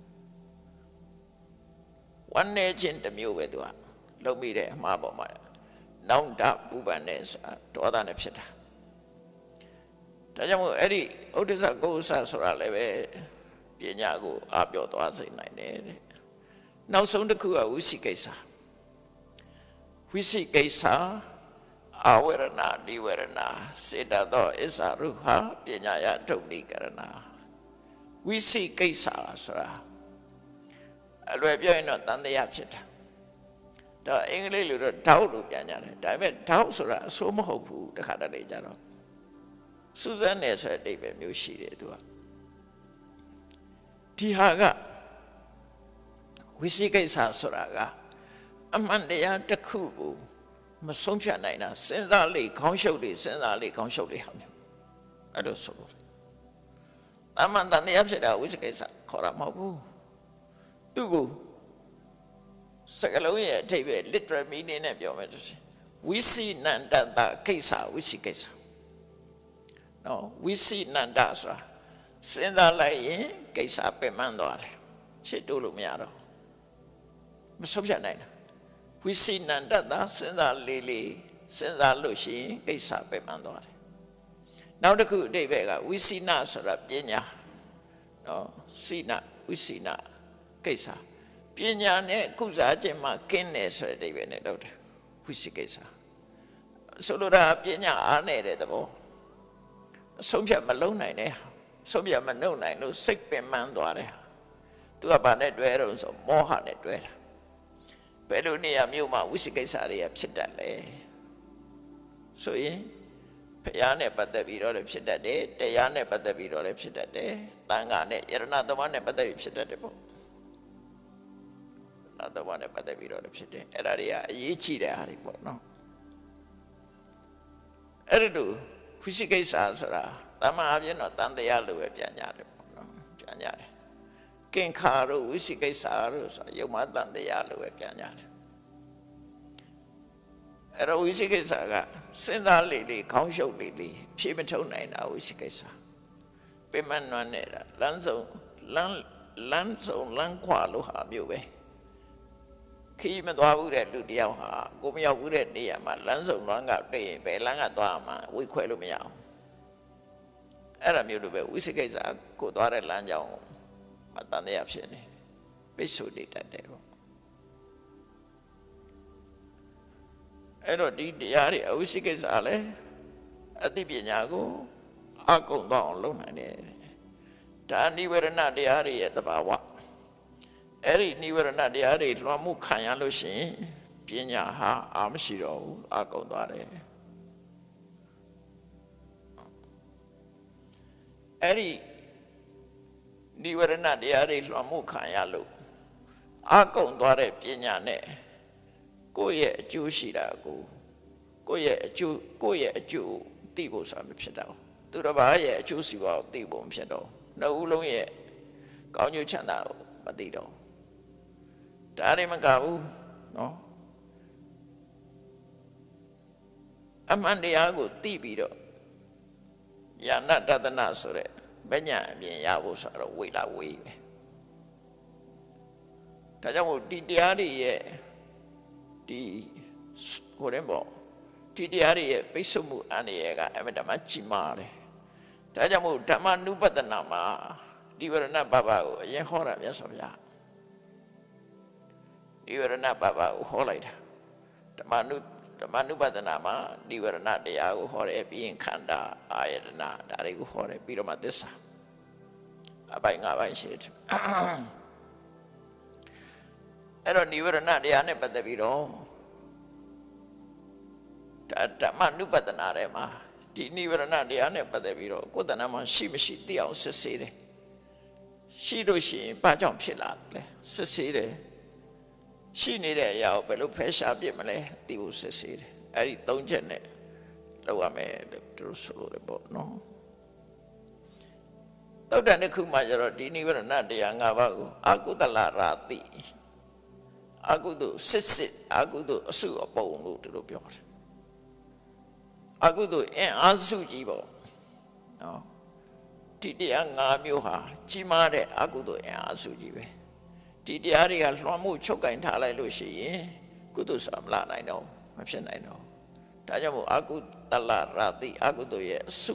ဝမ်းနေခြင်းတစ်မျိုးပဲသူကလုံးမိတဲ့အမှားပေါ်မှာနောင်တပူပန်နဲ့ဆိုတာဒေါသနဲ့ဖြစ်တာဒါကြောင့်မို့အဲ့ဒီဥဒိစ္စကုက္ကုဆာဆိုတာလည်းပဲပညာကိုအပြောသွားစေနိုင်တယ်တဲ့နောက်ဆုံးတစ်ခုကဝိသိကိစ္စဝိသိကိစ္စအဝေရဏနိဝေရဏစေတသောအစ္ဆရုဟပညာယဒုဋ္ဌိကရဏဝိသိကိစ္စဆိုတာအလွယ်ပြောရင်တော့တန်တရားဖြစ်တာဒါအင်္ဂလိပ်လိုတော့ doubt လို့ပြန်ကြတယ်ဒါပေမဲ့ doubt ဆိုတာအဆိုးမဟုတ်ဘူးတခါတလေကြတော့စူးစမ်းနေဆိုတဲ့အဓိပ္ပာယ်မျိုးရှိတယ်သူကဒီဟာကဝိသိကိစ္စဆိုတာကအမှန်တရားတစ်ခုကိုမဆုံးဖြတ်နိုင်တာစဉ်းစားလေခေါင်းရှုပ်လေစဉ်းစားလေခေါင်းရှုပ်လေဟာမျိုးအဲ့လိုဆိုလို့အမှန်တရားဖြစ်တာဝိသိကိစ္စခေါ်တာမဟုတ်ဘူးသူကိုစကလုံးရဲ့အဓိပ္ပာယ် literal meaning နဲ့ပြောမယ်ဆိုရင်ဝိသိနန္တတကိစ္စဝိသိကိစ္စနော်ဝိသိနန္တဆိုတာစဉ်းစားလိုက်ရင်ကိစ္စပင်ပန်းသွားတယ်ရှစ်တိုးလို့မရတော့မဆုံးဖြတ်နိုင်တာဝိသိနန္တတစဉ်းစားလေးလေးစဉ်းစားလို့ရှိရင်ကိစ္စပင်ပန်းသွားတယ်နောက်တစ်ခုအဓိပ္ပာယ်ကဝိသိနဆိုတာပညာနော်စိနဝိသိနကိစ္စပညာနဲ့ကုစားခြင်းမှာကင်းတယ်ဆိုတဲ့အဓိပ္ပာယ်နဲ့တော့တယ်ဝိသိကိစ္စဆိုလိုတာပညာအားနေတဲ့သဘောဆုံးဖြတ်မလုံးနိုင်တဲ့ဆုံးဖြတ်မနှုတ်နိုင်လို့စိတ်ပင်ပန်းသွားတယ်သူကဘာနဲ့တွဲတော့ဆိုမောဟနဲ့တွဲတာဘယ်လိုနေရာမျိုးမှာဝိသိကိစ္စတွေကဖြစ်တတ်လဲဆိုရင်ဖျားနဲ့ပတ်သက်ပြီးတော့လည်းဖြစ်တတ်တယ်တရားနဲ့ပတ်သက်ပြီးတော့လည်းဖြစ်တတ်တယ်သံဃာနဲ့ယရဏသမနဲ့ပတ်သက်ပြီးဖြစ်တတ်တယ်ပေါ့နာသမနဲ့ပတ်သက်ပြီးတော့လည်းဖြစ်တယ်အဲ့ဒါတွေကအရေးကြီးတဲ့အားတွေပေါ့နော်အဲ့ဒီလိုဝိသိကိစ္စဆိုတာတမန်အပြင်တော့တန်တရားလိုပဲပြန်ကြတယ်ပေါ့နော်ပြန်ကြတယ်ကင်ခါတို့ဝိသိကိစ္စတို့ဆိုရုပ်မတန်တရားလိုပဲပြန်ကြတယ်အဲ့တော့ဝိသိကိစ္စကစဉ်းစားလေလေခေါင်းရှုပ်လေလေဖြေမထုံနိုင်တာဝိသိကိစ္စပင်မနွမ်းနေတာလမ်းဆုံးလမ်းခွာလို့ဟာမျိုးပဲခီးမသွားဘူးတဲ့လူတယောက်ဟာကိုမရောက်ဘူးတဲ့နေရာမှာလမ်းဆုံးလမ်းကတွေ့ရင်ဘယ်လမ်းကသွားမှဝိခွဲလို့မရအောင်အဲ့ဒါမျိုးလိုပဲဝိသိကိစ္စကိုသွားတဲ့လမ်းကြောင်းမတန်တရားဖြစ်နေပိတ်ဆို့နေတတ်တယ်ပေါ့အဲ့တော့ဒီတရားတွေအဝိသိကိစ္စလည်းအသိပညာကိုအကုန်သွားအောင်လုပ်နိုင်တယ်ဒါနိဝရဏတရားတွေရဲ့သဘာဝအဲ့ဒီနိဝရဏတရားတွေလွှမ်းမှုခံရလို့ရှိရင်ပညာဟာအာမရှိတော့ဘူးအကုန်သွားတယ်အဲ့ဒီနိဝရဏတရားတွေလွှမ်းမှုခံရလို့အကုန်သွားတဲ့ပညာနဲ့ကိုယ့်ရဲ့အကျိုးရှိတာကိုယ့်ရဲ့အကျိုးသိဖို့ဆိုတာမဖြစ်တော့သူတစ်ပါးရဲ့အကျိုးစီးပွားကိုသိဖို့မဖြစ်တော့နှစ်ဦးလုံးရဲ့ကောင်းကျိုးချမ်းသာကိုမသိတော့ဒါတွေမကဘူးနော်အမှန်တရားကိုသိပြီးတော့ယာနတဒနာဆိုတဲ့မညာအပြင်ရဖို့ဆိုတော့ဝေလာဝေးပဲဒါကြောင့်မို့ဒီတရားတွေရဲ့ဒီဟိုတဲ့ပေါ့ဒီတရားတွေရဲ့ပိတ်ဆို့မှုအန္တရာယ်ကအမှန်တမ်းကြီးမားတယ်ဒါကြောင့်မို့ဓမ္မနုပဒနာမှာဒီဝရဏပပကိုအရင်ဟောတာမြတ်စွာဘုရားဒီဝရဏပပကိုဟောလိုက်တာဓမ္မနုပဒနာမှာဒီဝရဏတရားကိုဟောတယ်ပြီးရင်ခန္ဓာအာယတနာဒါတွေကိုဟောတယ်ပြီးတော့မှသစ္စာအပိုင်း၅ပိုင်းရှိတယ်အဲ့တော့နိဝရဏတရားနဲ့ပတ်သက်ပြီးတော့ဓမ္မနုပဒနာထဲမှာဒီနိဝရဏတရားနဲ့ပတ်သက်ပြီးတော့ကိုယ်တဏ္ဍာမှာရှိမရှိသိအောင်စစ်ဆေးတယ်ရှိလို့ရှိရင်ဘာကြောင့်ဖြစ်လာလဲစစ်ဆေးတယ်ရှိနေတဲ့အရာကိုဘယ်လိုဖယ်ရှားပြစ်မလဲသိဖို့စစ်ဆေးတယ်အဲ့ဒီ၃ချက်နဲ့လောက်ရမယ်လို့သူတို့ဆိုလို့ပေါ့နော်သုတ္တန်တစ်ခုမှကျတော့ဒီနိဝရဏတရား၅ပါးကိုအကုသလရာတိအာကုသိုလ်စစ်အာကုသိုလ်အစုအပုံလို့တို့ပြောတယ်အာကုသိုလ်အင်အားစုကြီးပေါ့နော်ဒီတရား၅မျိုးဟာကြီးမားတဲ့အာကုသိုလ်အင်အားစုကြီးပဲဒီတရားတွေကလွှမ်းမိုးချုပ်ကင်ထားလိုက်လို့ရှိရင်ကုသိုလ်ဆာမလာနိုင်တော့မဖြစ်နိုင်တော့ဒါကြောင့်မို့အာကုတလရာတိအာကုသိုလ်ရဲ့အစု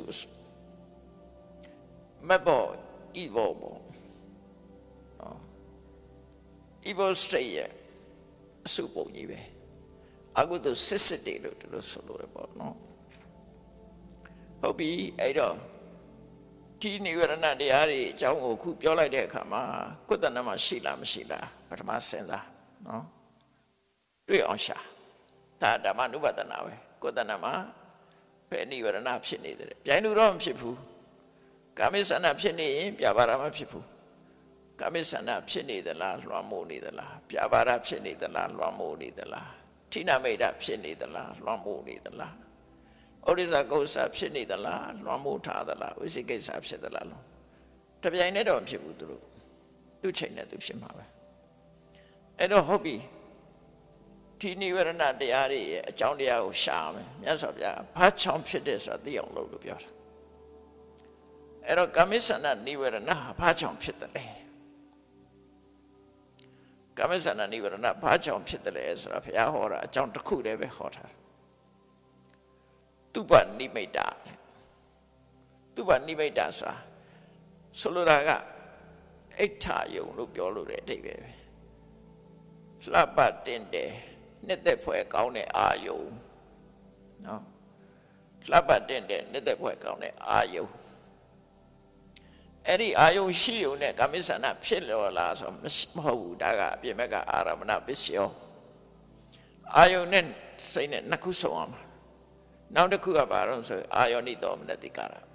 မဘော evil ပေါ့နော် evil state ရဲ့အစုပုံကြီးပဲအာကုသိုလ်စစ်တွေလို့တို့ဆိုလို့ရပေါ့နော်ဟုတ်ပြီအဲ့တော့ဒီနိဝရဏတရားတွေအကြောင်းကိုခုပြောလိုက်တဲ့အခါမှာကုသနာမှာရှိလားမရှိလားပထမစဉ်းစားနော်တွေ့အောင်ရှာဒါဓမ္မနုပဒနာပဲကုသနာမှာဘယ်နိဝရဏဖြစ်နေတယ်ပြိုင်လို့တော့မဖြစ်ဘူးကာမိဆန္ဒဖြစ်နေရင်ပြပါရမဖြစ်ဘူးကာမိဆန္ဒဖြစ်နေသလားလွှမ်းမိုးနေသလားပြပါရဖြစ်နေသလားလွှမ်းမိုးနေသလားဌိနမိတ်တာဖြစ်နေသလားလွှမ်းမိုးနေသလားဩရိဇကုသဖြစ်နေသလားလွှမ်းမိုးထားသလားဝိသိကိစ္စဖြစ်သလားလို့တပြိုင်နဲ့တော့မဖြစ်ဘူးသူချိန်နဲ့သူဖြစ်မှာပဲအဲ့တော့ဟုတ်ပြီဒီနိဝရဏတရားတွေရဲ့အကြောင်းတရားကိုရှာမယ်မြတ်စွာဘုရားဘာကြောင့်ဖြစ်တယ်ဆိုတာသိအောင်လုပ်လို့ပြောတာအဲ့တော့ကာမိဆန္ဒနိဝရဏဘာကြောင့်ဖြစ်တယ်လဲကာမိဆန္ဒနိဝရဏဘာကြောင့်ဖြစ်တယ်လဲဆိုတာဘုရားဟောတာအကြောင်းတစ်ခုတည်းပဲဟောထားသူပနိမိတ်တာသူပနိမိတ်တာဆိုတာဆိုလိုတာကအိဋ္ဌယုံလို့ပြောလို့တဲ့အဓိပ္ပာယ်ပဲလှပတင်တယ်နှစ်သက်ဖွယ်ကောင်းတဲ့အာယုံနော်လှပတင်တယ်နှစ်သက်ဖွယ်ကောင်းတဲ့အာယုံအဲ့ဒီအာယုံရှိုံနဲ့ကာမိဆန္ဒဖြစ်လောလားဆိုမဟုတ်ဘူးဒါကအပြင်ဘက်ကအာရမဏပစ္စယောအာယုံနဲ့စိတ်နဲ့နှစ်ခုစုံအောင်နောက်တစ်ခုကဘာလို့ဆိုအာယောနိသောမနတိကာရ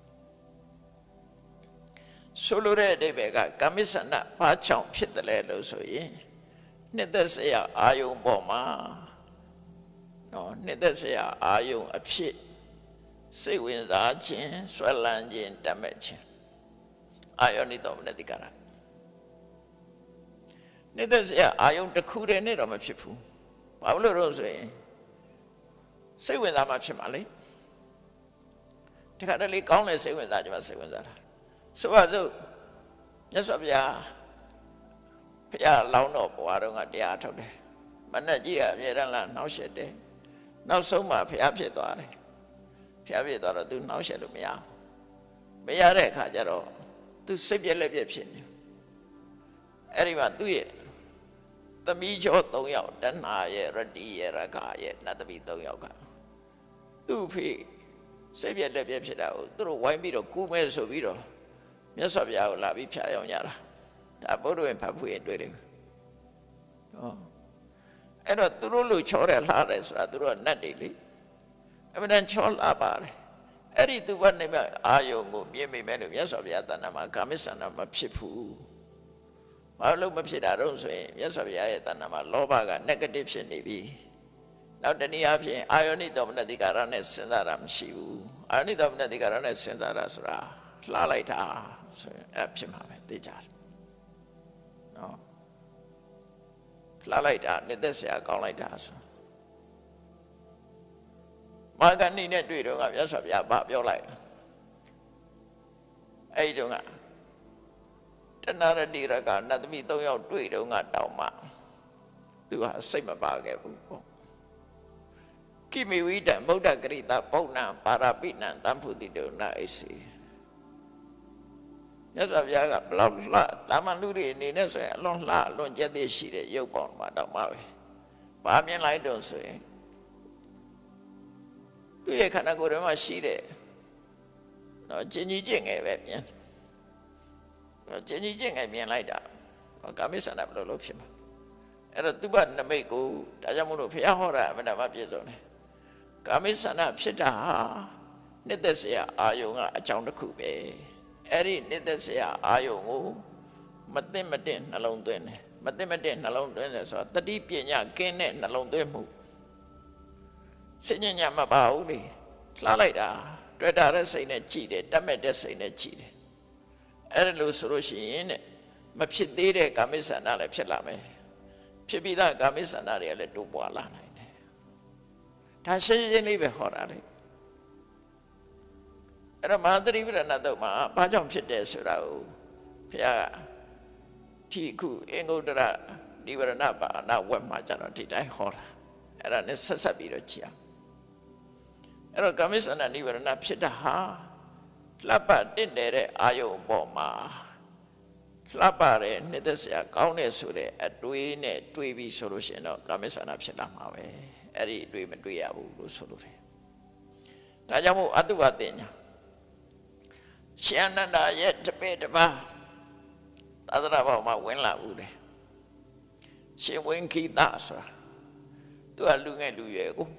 ဆိုလိုတဲ့အဓိပ္ပာယ်ကကာမိဆန္ဒဘာကြောင့်ဖြစ်တယ်လဲလို့ဆိုရင်နှစ်သက်စရာအာယုံပေါ်မှာနော်နှစ်သက်စရာအာယုံအဖြစ်စိတ်ဝင်စားခြင်းဆွဲလန်းခြင်းတတ်မဲ့ခြင်းအာယောနိသောမနတိကာရနှစ်သက်စရာအာယုံတစ်ခုတည်းနဲ့တော့မဖြစ်ဘူးဘာလို့လို့ဆိုရင်စိတ်ဝင်စားမှဖြစ်မှာလေတခါတလေကောင်းတဲ့စိတ်ဝင်စားကြမှာစိတ်ဝင်စားတာဆိုပါစို့မြတ်စွာဘုရားဘုရားလောင်းတော်ဘွားတော်ကတရားထုတ်တယ်မနဲ့ကြီးကအမြဲတမ်းလာနှောက်ရှက်တယ်နောက်ဆုံးမှဘုရားဖြစ်သွားတယ်ဘုရားဖြစ်သွားတော့ तू နှောက်ရှက်လို့မရဘူးမရတဲ့အခါကျတော့ तू စိတ်ပြက်လက်ပြက်ဖြစ်နေအဲ့ဒီမှာသူ့ရဲ့သမီးကျော်3ယောက်တဏှာရဲ့ရတ္တိရဲ့ရခရဲ့နတ်သမီး3ယောက်ကသူ့ဖေစိတ်ပြက်လက်ပြက်ဖြစ်တာကိုသူတို့ဝိုင်းပြီးတော့ကူးမဲဆိုပြီးတော့မြတ်စွာဘုရားကိုလာပြီးဖြာရောက်ကြတာဒါဘုရားဝင်ဖတ်ဖို့တွေ့တယ်ဟောအဲ့တော့သူတို့လူချောတယ်လှတယ်ဆိုတာသူတို့ကနတ်တွေလေအမှန်တန်ချောလှပါတယ်အဲ့ဒီသူကနေမှအာယုံကိုမြင်မိမယ်လို့မြတ်စွာဘုရားတဏ္ဍာမှာကာမိဆန္ဒမဖြစ်ဘူးဘာလို့မဖြစ်တာတော့ဆိုရင်မြတ်စွာဘုရားရဲ့တဏ္ဍာမှာလောဘက negative ဖြစ်နေပြီနောက်တနည်းအားဖြင့်အာယောနိသောမနတိကာရနဲ့စဉ်းစားတာမရှိဘူးအာယောနိသောမနတိကာရနဲ့စဉ်းစားတာဆိုတာလှလိုက်တာဆိုရင်အဲ့ဖြစ်မှာပဲသိကြတယ်နော်လှလိုက်တာနှစ်သက်စရာကောင်းလိုက်တာဆိုမာဂဏိနဲ့တွေ့တော့ကမြတ်စွာဘုရားဗာပြောလိုက်အဲ့ဒီတော့ကတဏှာရတိရကနတ်သမီး3ယောက်တွေ့တော့ကတောင်းမှသူဟာစိတ်မပါခဲ့ဘူးပေါ့ကိမိဝိတံဗုဒ္ဓဂရိတဗုဒ္ဓံပါရပိနံတံဖုတိတုနာအိစီမြတ်စွာဘုရားကဘလောက်လှတာမန်လူတွေအနေနဲ့ဆိုရင်အလွန်လှအလွန်ကျက်သိရှိတဲ့ရုပ်ပေါင်းမှာတော့မှာပဲဘာမြင်လိုက်တော့ဆိုရင်သူ့ရဲ့ခန္ဓာကိုယ်ထဲမှာရှိတဲ့နော်ကျင်ကြီးကျင့်ငယ်ပဲမြင်နော်ကျင်ကြီးကျင့်ငယ်မြင်လိုက်တာကာမိဆန္ဒဘယ်လိုလုပ်ဖြစ်မှာအဲ့တော့သူ့ဘနမိတ်ကိုဒါကြောင့်မို့လို့ဘုရားဟောတာအမှန်တမ်းပြည့်စုံတယ်ကာမိဆန္ဒဖြစ်တာဟာနှစ်သက်စရာအာယုံကအကြောင်းတစ်ခုပဲအဲ့ဒီနှစ်သက်စရာအာယုံကိုမသိမတင်နှလုံးသွင်းတယ်မသိမတင်နှလုံးသွင်းတယ်ဆိုတာတတိပညာကင်းတဲ့နှလုံးသွင်းမှုစိတ်ညံ့မပါဘူးလေလှလိုက်တာတွေ့တာတဲ့စိတ်နဲ့ကြည်တယ်တတ်မဲ့တဲ့စိတ်နဲ့ကြည်တယ်အဲ့ဒါလို့ဆိုလို့ရှိရင်တဲ့မဖြစ်သေးတဲ့ကာမိဆန္ဒလည်းဖြစ်လာမယ်ဖြစ်ပြီးသားကာမိဆန္ဒတွေကလည်းတိုးပွားလာနိုင်တယ်ဒါရှင်းရှင်းလေးပဲဟောတာလေအဲ့တော့မဟာသတိပဋ္ဌာန်တုတ်မှာဘာကြောင့်ဖြစ်တယ်ဆိုတာကိုဘုရားဒီခုအင်္ဂုတ္တရနိဝရဏပါဏဝက်မှာကျတော့ဒီတိုင်းဟောတာအဲ့ဒါနဲ့ဆက်ဆက်ပြီးတော့ကြည့်အောင်အဲ့တော့ကာမိဆန္ဒနိဝရဏဖြစ်တာဟာလှပတင့်တယ်တဲ့အာယုံပေါ်မှာလှပတဲ့နှစ်သက်စရာကောင်းတဲ့ဆိုတဲ့အတွေးနဲ့တွေးပြီးဆိုလို့ရှိရင်တော့ကာမိဆန္ဒဖြစ်လာမှာပဲအဲ့ဒီအတွေးမတွေးရဘူးလို့ဆိုလို့တယ်ဒါကြောင့်မို့အတုဝတင်ညာရှင်အနန္ဒာရဲ့တပည့်တစ်ပါးသာသနာ့ဘောင်မှာဝင်လာဘူးတယ်ရှင်ဝင်းခိတဆိုတာသူကလူငယ်လူရွယ်ကို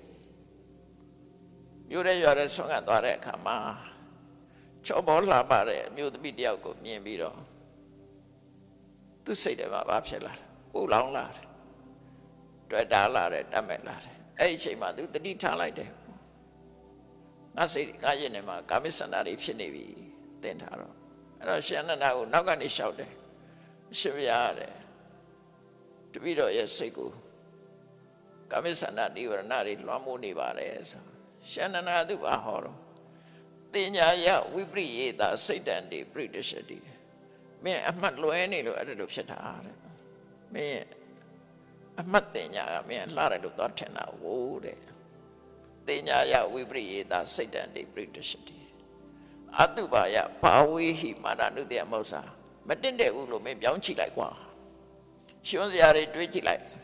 မြို့ရဲရွာရဲဆွမ်းကသွားတဲ့အခါမှာချောပေါ်လာပါတဲ့အမျိုးသမီးတယောက်ကိုမြင်ပြီးတော့သူစိတ်ထဲမှာဘာဖြစ်လာလဲပူလောင်လာတယ်တွေ့တာလာတယ်တတ်မဲ့လာတယ်အဲ့ဒီအချိန်မှာသူတတိထားလိုက်တယ်ငါစိတ်ငါရင်ထဲမှာကာမိဆန္ဒတွေဖြစ်နေပြီသင်ထားတော့အဲ့တော့ရှင်အနန္ဒာကိုနောက်ကနေလျှောက်တယ်ရှင်ဗျာတဲ့တပည့်တော်ရဲ့စိတ်ကိုကာမိဆန္ဒနိဝရဏတွေလွှမ်းမိုးနေပါတယ်ဆိုရှင်အနန္ဒာသူဘာဟောတော့တင်ညာယဝိပရိယေတာစိတ်တန်တိပရိတရှတိမင်းအမှတ်လွဲနေလို့အဲ့ဒါလိုဖြစ်တာတဲ့မင်းအမှတ်တင်ညာကမင်းလှတယ်လို့သွားထင်တာဝိုးတဲ့တင်ညာယဝိပရိယေတာစိတ်တန်တိပရိတရှတိအတုပါယဘာဝေဟိမာနနုတ္တယမောစာမတင့်တဲ့ဘူးလို့မင်းပြောင်းကြည့်လိုက်ကွာရှုံးစရာတွေတွေးကြည့်လိုက်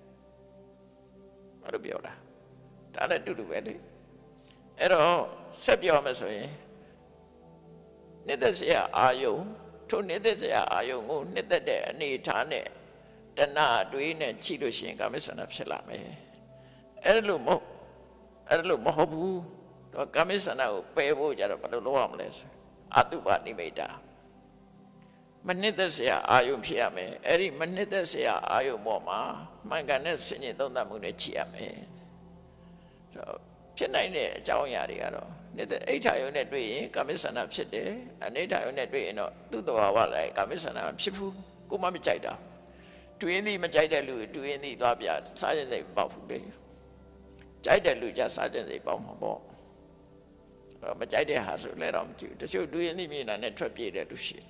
ဘာလို့ပြောတာဒါလည်းတူတူပဲလေအဲ့တော့ဆက်ပြောမယ်ဆိုရင်နှစ်သက်စရာအာယုံထိုနှစ်သက်စရာအာယုံကိုနှစ်သက်တဲ့အနေထားနဲ့တဏှာတွေးနဲ့ကြည့်လို့ရှိရင်ကာမိဆန္ဒဖြစ်လာမယ်အဲ့လိုမဟုတ်ဘူးတော့ကာမိဆန္ဒကိုပယ်ဖို့ကြတော့ဘယ်လိုလုပ်ရမလဲဆိုအတုပနိမိတ်တာမနှစ်သက်စရာအာယုံဖြစ်ရမယ်အဲ့ဒီမနှစ်သက်စရာအာယုံပေါ်မှာမှန်ကန်တဲ့စဉ္ညသုံးသပ်မှုနဲ့ကြည့်ရမယ်ဖြစ်နိုင်တဲ့အကြောင်းအရာတွေကတော့နေတဲ့အိဋ္ဌာယုံနဲ့တွေ့ရင်ကာမိဆန္ဒဖြစ်တယ်အနိဋ္ဌာယုံနဲ့တွေ့ရင်တော့သူ့သဘာဝလည်းကာမိဆန္ဒမဖြစ်ဘူးကိုမမကြိုက်တာတွေ့ရင်ဒီမကြိုက်တဲ့လူတွေ့ရင်ဒီသွားပြစားခြင်းစိတ်ပေါက်ဘူးလေကြိုက်တဲ့လူကြစားခြင်းစိတ်ပေါက်မှာပေါ့အဲ့တော့မကြိုက်တဲ့ဟာဆိုလည်းတော့မကြည့်ဘူးတချို့တွေ့ရင်ဒီမြေနာနဲ့ထွက်ပြေးတဲ့လူရှိ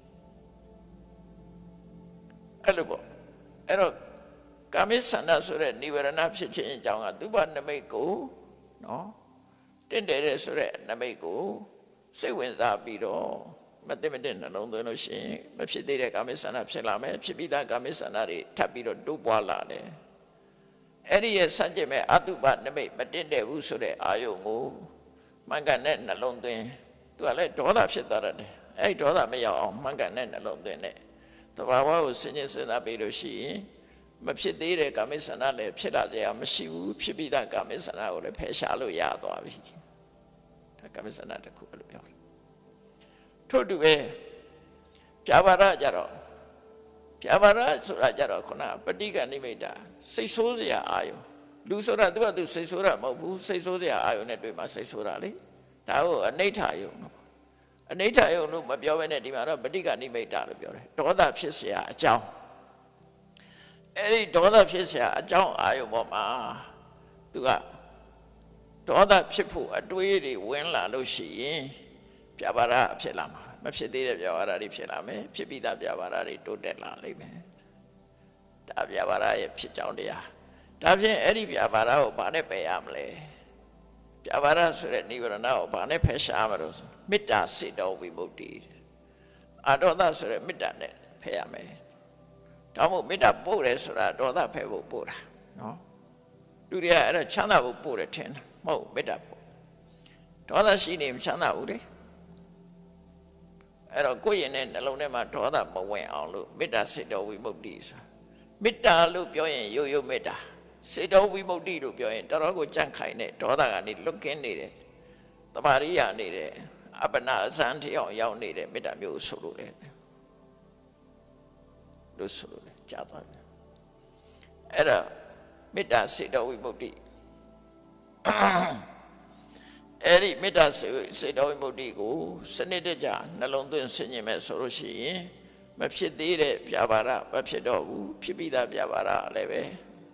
အဲ့လိုပေါ့အဲ့တော့ကာမိဆန္ဒဆိုတဲ့နိဝရဏဖြစ်ခြင်းအကြောင်းကသူဘနမိတ်ကိုနော်တင့်တယ်တဲ့ဆိုတဲ့နမိတ်ကိုစိတ်ဝင်စားပြီးတော့မသိမတဲ့နှလုံးသွင်းလို့ရှိရင်မဖြစ်သေးတဲ့ကာမိဆန္ဒဖြစ်လာမယ်ဖြစ်ပြီးသားကာမိဆန္ဒတွေထပ်ပြီးတော့တိုးပွားလာတယ်အဲ့ဒီရဲ့စัจ မဲ့အတုပနမိတ်မတင့်တယ်ဘူးဆိုတဲ့အာယုံကိုမှန်ကန်တဲ့နှလုံးသွင်းသူကလည်းဒေါသဖြစ်သွားတယ်အဲ့ဒီဒေါသမရောက်အောင်မှန်ကန်တဲ့နှလုံးသွင်းတဲ့တဘာဝကိုစဉ်းကျင်စဉ်းစားပြီးလို့ရှိရင်မဖြစ်သေးတဲ့ကာမိဆန္ဒလည်းဖြစ်လာကြရမရှိဘူးဖြစ်ပြီးသားကာမိဆန္ဒကိုလည်းဖယ်ရှားလို့ရသွားပြီဒါကာမိဆန္ဒတစ်ခုလို့ပြောတယ်ထို့တူပဲပြာပါဒကြတော့ပြာပါဒဆိုတာကြတော့ခုနပဋိက္ခဏိမိတ်တာစိတ်ဆိုးစရာအာယုလူဆိုတာသူကသူစိတ်ဆိုးတာမဟုတ်ဘူးစိတ်ဆိုးစရာအာယုနဲ့တွေ့မှစိတ်ဆိုးတာလေဒါကိုအနိဋ္ဌာယုအနိဋ္ဌာယုလို့မပြောဘဲနဲ့ဒီမှာတော့ပဋိက္ခဏိမိတ်တာလို့ပြောတယ်ဒေါသဖြစ်เสียအကြောင်းအဲ့ဒီဒေါသဖြစ်เสียအကြောင်းအာယုပေါ်မှာသူကဒေါသဖြစ်ဖို့အတွေးတွေဝင်လာလို့ရှိရင်ပြပါဒဖြစ်လာမှာမဖြစ်သေးတဲ့ပြပါဒတွေဖြစ်လာမယ်ဖြစ်ပြီးသားပြပါဒတွေတိုးတက်လာလိမ့်မယ်ဒါပြပါဒရဲ့ဖြစ်ကြောင်းတရားဒါဖြင့်အဲ့ဒီပြပါဒကိုဘာနဲ့ပယ်ရမလဲပြပါဒဆိုတဲ့နိဗ္ဗာန်ကိုဘာနဲ့ဖယ်ရှားမလို့မေတ္တာစေတောဝိမု ക്തി အာဒေါသဆိုတဲ့မေတ္တာနဲ့ဖယ်ရမယ်ဒါမို့မေတ္တာပို့တယ်ဆိုတာဒေါသဖယ်ဖို့ပို့တာနော်လူတွေကအဲ့ဒါချမ်းသာဖို့ပို့တယ်ထင်တယ်မဟုတ်မေတ္တာပို့ဒေါသရှိနေမချမ်းသာဘူးလေအဲ့တော့ကိုယ့်ရင်နဲ့နှလုံးထဲမှာဒေါသမဝင်အောင်လို့မေတ္တာစေတောဝိမု ക്തി ဆိုမေတ္တာလို့ပြောရင်ရိုးရိုးမေတ္တာစေတောဝိမု ക്തി လို့ပြောရင်တော်တော်ကိုကြန့်ခိုင်တဲ့ဒေါသကနေလွတ်ကင်းနေတယ်တမာရိယာနေတယ်အပ္ပနာဇန်ထီအောင်ရောက်နေတဲ့မေတ္တာမျိုးဆိုလို့လေလို့ဆိုလို့လေကြားသွားတယ်အဲ့ဒါမေတ္တာစေတောဝိမု ക്തി အဲ့ဒီမေတ္တာစေတောဝိမု ക്തി ကိုစနစ်တကျနှလုံးသွင်းဆင်ခြင်မဲ့ဆိုလို့ရှိရင်မဖြစ်သေးတဲ့ပြပါရမဖြစ်တော့ဘူးဖြစ်ပြီးသားပြပါရလည်းပဲ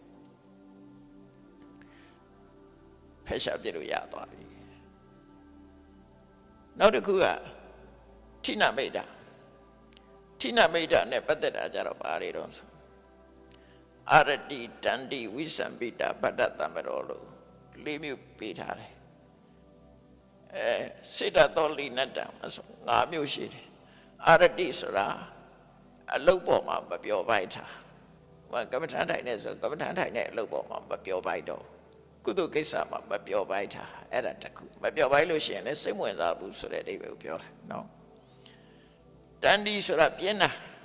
ဖယ်ရှားပြလို့ရသွားပြီနောက်တစ်ခုကထိနာမိတ်တာနဲ့ပတ်သက်တာကြတော့ဘာတွေတော့ဆိုအာရတိတန္တိဝိသံပိတာဗတ္တတံမရောလို့၄မျိုးပေးထားတယ်စေတသောလိနတ္တဆို၅မျိုးရှိတယ်အာရတိဆိုတာအလုတ်ပေါ်မှာမပြောပိုက်တာကမ္မထာထိုင်နေဆိုကမ္မထာထိုင်နေအလုတ်ပေါ်မှာမပြောပိုက်တော့ကုသိုလ်ကိစ္စမှာမပြောပိုက်တာအဲ့ဒါတခုမပြောပိုက်လို့ရှိရင်လည်းစိတ်ဝင်စားဘူးဆိုတဲ့အဓိပ္ပာယ်ကိုပြောတာနော်တန္တိဆိုတာပြင်းတာ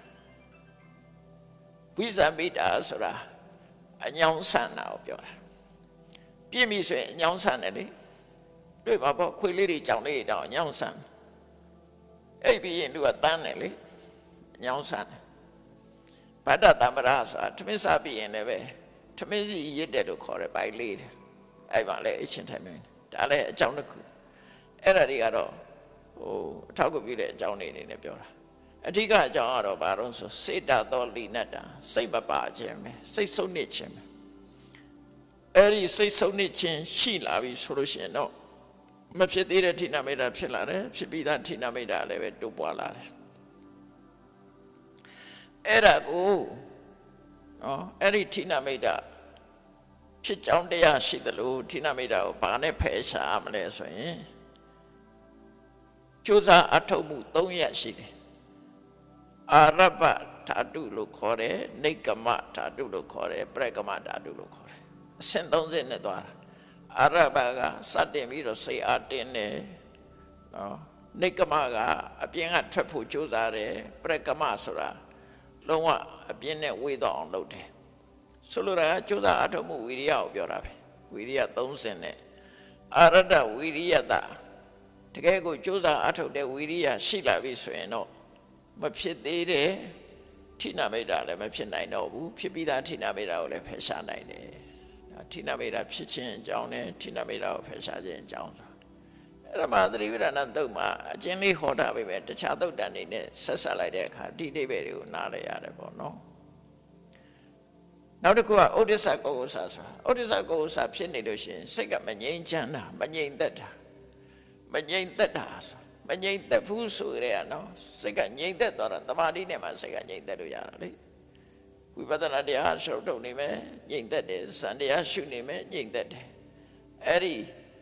ဝိဇံပိတာဆိုတာအညောင်းဆန်တာကိုပြောတာပြင်းပြီဆိုရင်အညောင်းဆန်တယ်လေတွေ့ပါပေါ့ခွေလေးတွေကြောင်လေးတောင်အညောင်းဆန်အဲ့ပြီးရင်သူကတန်းတယ်လေအညောင်းဆန်တယ်ဗတ္တတံပရဆိုတာထမင်းစားပြီးရင်လည်းပဲထမင်းစီရစ်တယ်လို့ခေါ်တယ်ပိုက်လေးတယ်အဲ့ပါလေအချင်းထိုင်နေဒါလည်းအကြောင်းတစ်ခုအဲ့ဒါတွေကတော့အထောက်အကူပြုတဲ့အကြောင်းတွေအနေနဲ့ပြောတာအဓိကအကြောင်းကတော့ဘာလို့ဆိုစေတသောလိနတ္တစိတ်မပါခြင်းပဲစိတ်ဆုံးနစ်ခြင်းပဲအဲ့ဒီစိတ်ဆုံးနစ်ခြင်းရှိလာပြီဆိုလို့ရှိရင်တော့မဖြစ်သေးတဲ့ဌိနမိတ်တာဖြစ်လာတယ်ဖြစ်ပြီးသားဌိနမိတ်တာလည်းပဲတိုးပွားလာတယ်အဲ့ဒါကိုနော်အဲ့ဒီဌိနမိတ်တာဖြစ်ကြောင်းတရားရှိသလိုဌိနမိတ်တာကိုဘာနဲ့ဖယ်ရှားမလဲဆိုရင်ကြိုးစားအထောက်မှု၃ရပ်ရှိတယ်အာရပဓာတုလို့ခေါ်တယ်နိက္ကမဓာတုလို့ခေါ်တယ်ပရကမဓာတုလို့ခေါ်တယ်အဆင့်30နဲ့သွားတာအာရပကစတင်ပြီးတော့စိတ်အားတင်းတယ်နော်နိက္ကမကအပြင်ကထွက်ဖို့ကြိုးစားတယ်ပရကမဆိုတာလုံးဝအပြင်းနဲ့ဝေးတော့အောင်လုပ်တယ်ဆိုလိုတာကကြိုးစားအထောက်မှုဝိရိယကိုပြောတာပဲဝိရိယ30နဲ့အာရတဝိရိယတတကယ်ကိုကြိုးစားအထောက်တဲ့ဝိရိယရှိလာပြီဆိုရင်တော့မဖြစ်သေးတဲ့ဌိနမိတ်တာလည်းမဖြစ်နိုင်တော့ဘူးဖြစ်ပြီးသားဌိနမိတ်တာကိုလည်းဖယ်ရှားနိုင်တယ်ဌိနမိတ်တာဖြစ်ခြင်းအကြောင်းနဲ့ဌိနမိတ်တာကိုဖယ်ရှားခြင်းအကြောင်းအဲ့ဒါမှသတိပဋ္ဌာန်သုတ်မှာအကျဉ်းလေးဟောတာပဲတခြားသုတ်တန်တွေနဲ့ဆက်ဆက်လိုက်တဲ့အခါဒီအိဗယ်တွေကိုနားလည်ရတယ်ပေါ့နော်နောက်တစ်ခုကဩဒိစ္စကောဥ္စာဆိုတာဩဒိစ္စကောဥ္စာဖြစ်နေလို့ရှိရင်စိတ်ကမငြိမ်းချမ်းတာမငြိမ်သက်တာမငြိမ်သက်တာမငြိမ်သက်ဘူးဆိုရဲကနော်စိတ်ကငြိမ်သက်သွားတာတမာတိနဲ့မှစိတ်ကငြိမ်သက်လို့ရတာလေဝိပဿနာတရားရှုထုတ်နေမယ်ငြိမ်သက်တယ်ဇန်တရားရှုနေမယ်ငြိမ်သက်တယ်အဲ့ဒီ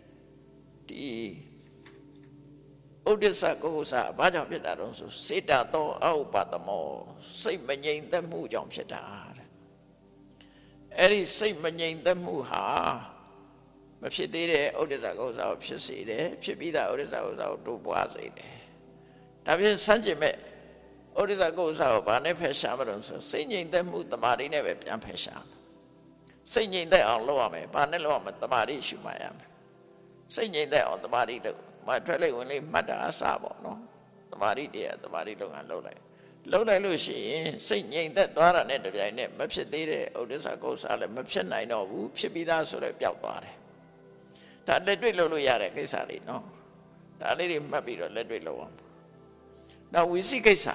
ဩဒိစ္စကောဥ္စာဘာကြောင့်ဖြစ်တာတော့ဆိုစေတသောအဥပတမောစိတ်မငြိမ်သက်မှုကြောင့်ဖြစ်တာတဲ့အဲ့ဒီစိတ်မငြိမ်သက်မှုဟာမဖြစ်သေးတဲ့ဩဒိစ္စကောဥ္စာကိုဖြစ်စေတယ်ဖြစ်ပြီးသားဩဒိစ္စကောဥ္စာကိုတိုးပွားစေတယ်ဒါဖြင့်စမ်းကျင်မဲ့ဩဒိစ္စကောဥ္စာကိုဘာနဲ့ဖယ်ရှားမလို့ဆိုစိတ်ငြိမ်သက်မှုတမာတိနဲ့ပဲပြန်ဖယ်ရှားစိတ်ငြိမ်သက်အောင်လုပ်ရမယ်ဘာနဲ့လုပ်ရမလဲတမာတိရှုမှရမယ်စိတ်ငြိမ်သက်အောင်တမာတိလုပ်မထွက်လိုက်ဝင်လေးမှတ်တာအစပေါ့နော်တမာတိတရားတမာတိလုပ်ငန်းလုပ်လိုက်လို့ရှိရင်စိတ်ငြိမ်သက်သွားတာနဲ့တပြိုင်နက်မဖြစ်သေးတဲ့ဩဒိစ္စကောဥ္စာလည်းမဖြစ်နိုင်တော့ဘူးဖြစ်ပြီးသားဆိုတော့ပျောက်သွားတယ်ဒါလက်တွေ့လုပ်လို့ရတဲ့ကိစ္စလေးနော်ဒါလေးတွေမှတ်ပြီးတော့လက်တွေ့လုပ်အောင်နောက်ဝိသိကိစ္စ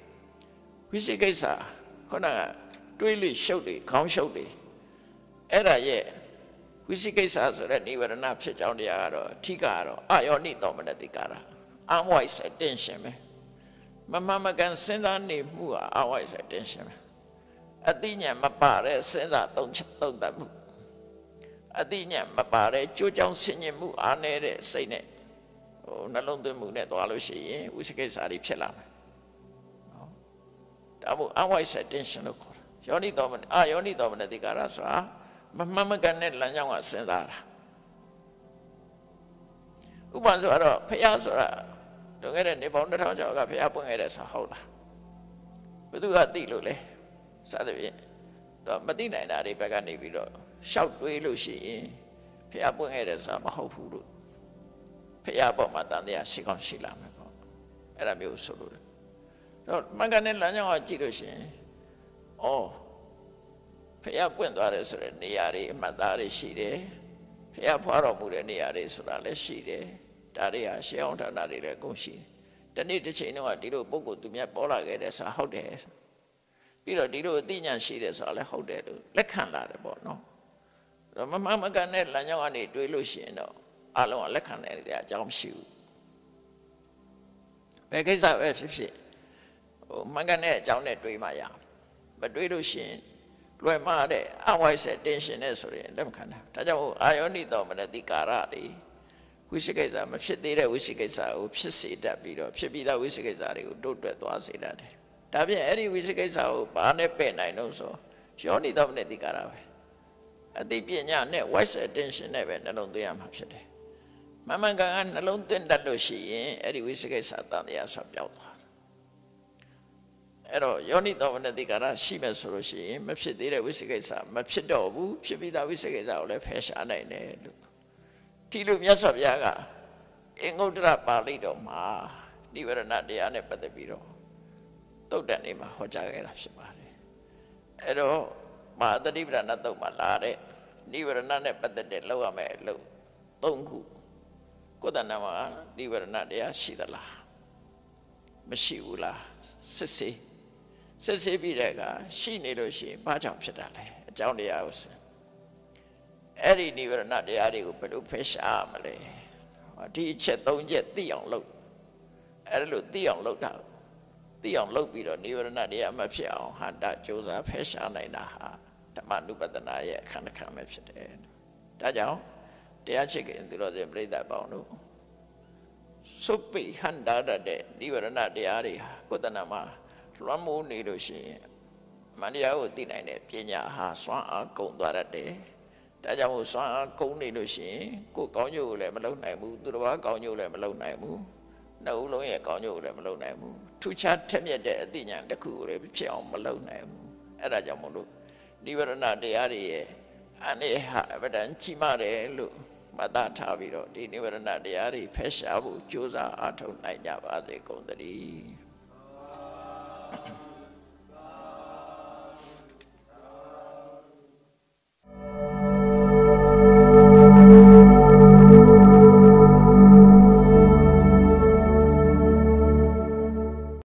ခုနကတွေးလို့ရှုပ်တယ်ခေါင်းရှုပ်တယ်အဲ့ဒါရဲ့ဝိသိကိစ္စဆိုတဲ့နိဝရဏဖြစ်ကြောင်းတရားကတော့အထီးကတော့အာယောနိသောမနတိကာရ unwise attention ပဲမမမကန်စဉ်းစားနေမှုဟာ unwise attention ပဲအသိဉာဏ်မပါတဲ့စဉ်းစားသုံးသပ်မှုအသိဉာဏ်မပါတဲ့ကြိုးကြောင်ဆင်ញင်မှုအားနည်းတဲ့စိတ်နဲ့နှလုံးသွင်းမှုနဲ့သွားလို့ရှိရင်ဝိသိကိစ္စတွေဖြစ်လာမယ်နော်ဒါမို့ unwise attention လို့ခေါ်တာယောနိသောမနတိကာရဆိုတာမမကန်တဲ့လမ်းကြောင်းကစဉ်းစားတာဥပမာဆိုတော့ဖျားဆိုတာလွန်ခဲ့တဲ့နေပေါင်း2000ကျော်ကဖျားပွင့်ခဲ့တဲ့ဆိုဟုတ်လားဘယ်သူကသိလို့လဲစသဖြင့်တော့မသိနိုင်တာတွေဘက်ကနေပြီးတော့ရှောက်တွေးလို့ရှိရင်ဖျားပွင့်ခဲ့တဲ့ဆိုတာမဟုတ်ဘူးလို့ဖျားပေါ်မှာတန်တရားရှိကောင်းရှိလာမယ်ပေါ့အဲ့ဒါမျိုးဆိုလို့တော့မကန်တဲ့လမ်းကြောင်းကကြည့်လို့ရှိရင်ဖျားပွင့်သွားတယ်ဆိုတဲ့နေရာတွေအမှတ်သားတွေရှိတယ်ဖျားဖွားတော်မူတဲ့နေရာတွေဆိုတာလည်းရှိတယ်ဒါတွေဟာရှေးအောင်ဌာနတွေလည်းအကုန်ရှိတယ်တနေ့တစ်ချိန်တော့ဒီလိုပုဂ္ဂိုလ်သူများပေါ်လာခဲ့တယ်ဆိုတာဟုတ်တယ်ပြီးတော့ဒီလိုအသိဉာဏ်ရှိတယ်ဆိုတာလည်းဟုတ်တယ်လို့လက်ခံလာတယ်ပေါ့နော်မမကန်တဲ့လမ်းကြောင်းကနေတွေးလို့ရှိရင်တော့အလုံးကလက်ခံနိုင်တဲ့အကြောင်းမရှိဘူးဘယ်ကိစ္စပဲဖြစ်ဖြစ်မကန်တဲ့အကြောင်းနဲ့တွေးမှရမတွေးလို့ရှိရင်လွယ်မှားတဲ့အဝိုက်ဆက်တင်ရှင်နဲ့ဆိုရင်လက်မခံတာဒါကြောင့်အာယောနိတော်မနတိကာရတွေဝိသိကိစ္စမဖြစ်သေးတဲ့ဝိသိကိစ္စကိုဖြစ်စေတတ်ပြီးတော့ဖြစ်ပြီးသားဝိသိကိစ္စတွေကိုတိုးတက်သွားစေတတ်တယ်ဒါဖြင့်အဲ့ဒီဝိသိကိစ္စကိုဘာနဲ့ပယ်နိုင်လို့ဆိုယောနိတော်မနတိကာရပဲအသိပညာနဲ့ wise attention နဲ့ပဲနှလုံးသွင်းရမှာဖြစ်တယ်မမှန်ကန်ကနှလုံးသွင်းတတ်လို့ရှိရင်အဲ့ဒီဝိသိကိစ္စတန်တရားဆိုပြောက်သွားတယ်အဲ့တော့ယောနိတော်မနတိကာရရှိမယ်ဆိုလို့ရှိရင်မဖြစ်သေးတဲ့ဝိသိကိစ္စမဖြစ်တော့ဘူးဖြစ်ပြီးသားဝိသိကိစ္စကိုလည်းဖယ်ရှားနိုင်တယ်လို့ဒီလိုမြတ်စွာဘုရားကအင်္ဂုတ္တရပါဠိတော်မှာနိဝရဏတရားနဲ့ပတ်သက်ပြီးတော့သုတ်တန်နေမှာဟောကြားခဲ့တာဖြစ်ပါတယ်အဲ့တော့မဟာသတိပဋ္ဌာန်သုတ်မှာလာတဲ့နိဝရဏနဲ့ပတ်သက်တဲ့လောက်ရမယ်လို့၃ခုကိုယ်တဏ္ဍမှာနိဝရဏတရားရှိသလားမရှိဘူးလားစစ်ဆေးပြီးတဲ့အခါရှိနေလို့ရှိရင်ဘာကြောင့်ဖြစ်တာလဲအကြောင်းတရားကိုအဲ့ဒီနိဝရဏတရားတွေကိုဘယ်လိုဖယ်ရှားမလဲဒီအချက်၃ချက်သိအောင်လုပ်အဲ့ဒါလို့သိအောင်လုပ်တာသိအောင်လုပ်ပြီးတော့နိဝရဏတရားမဖြစ်အောင်ဟန္တာကြိုးစားဖယ်ရှားနိုင်တာဟာဓမ္မနုပဒနာရဲ့အခန်းတစ်ခါပဲဖြစ်တယ်ဒါကြောင့်တရားချစ်ခင်သူတော်စင်ပြိဿပေါင်းတို့စုပိဟန္တာတဲ့နိဝရဏတရားတွေဟာကိုယ်တဏ္ဍမှာလွှမ်းမိုးနေလို့ရှိရင်မတရားကိုသိနိုင်တဲ့ပညာဟာစွမ်းအားကုန်သွားတတ်တယ်ဒါကြောင့်မို့စွမ်းအားကုန်နေလို့ရှိရင်ကိုယ်ကောင်းကျိုးကိုလည်းမလုပ်နိုင်ဘူးသူတစ်ပါးကောင်းကျိုးလည်းမလုပ်နိုင်ဘူးနှစ်ဦးလုံးရဲ့ကောင်းကျိုးကိုလည်းမလုပ်နိုင်ဘူးထူးခြားထက်မြက်တဲ့အသိဉာဏ်တစ်ခုကိုလည်းဖြစ်အောင်မလုပ်နိုင်ဘူးအဲ့ဒါကြောင့်မို့လို့နိဝရဏတရားတွေရဲ့အနေဟာအပဒံကြီးမားတယ်လို့မသားထားပြီးတော့ဒီနိဝရဏတရားတွေဖယ်ရှားဖို့ကြိုးစားအားထုတ်နိုင်ကြပါစေကုန်သတည်း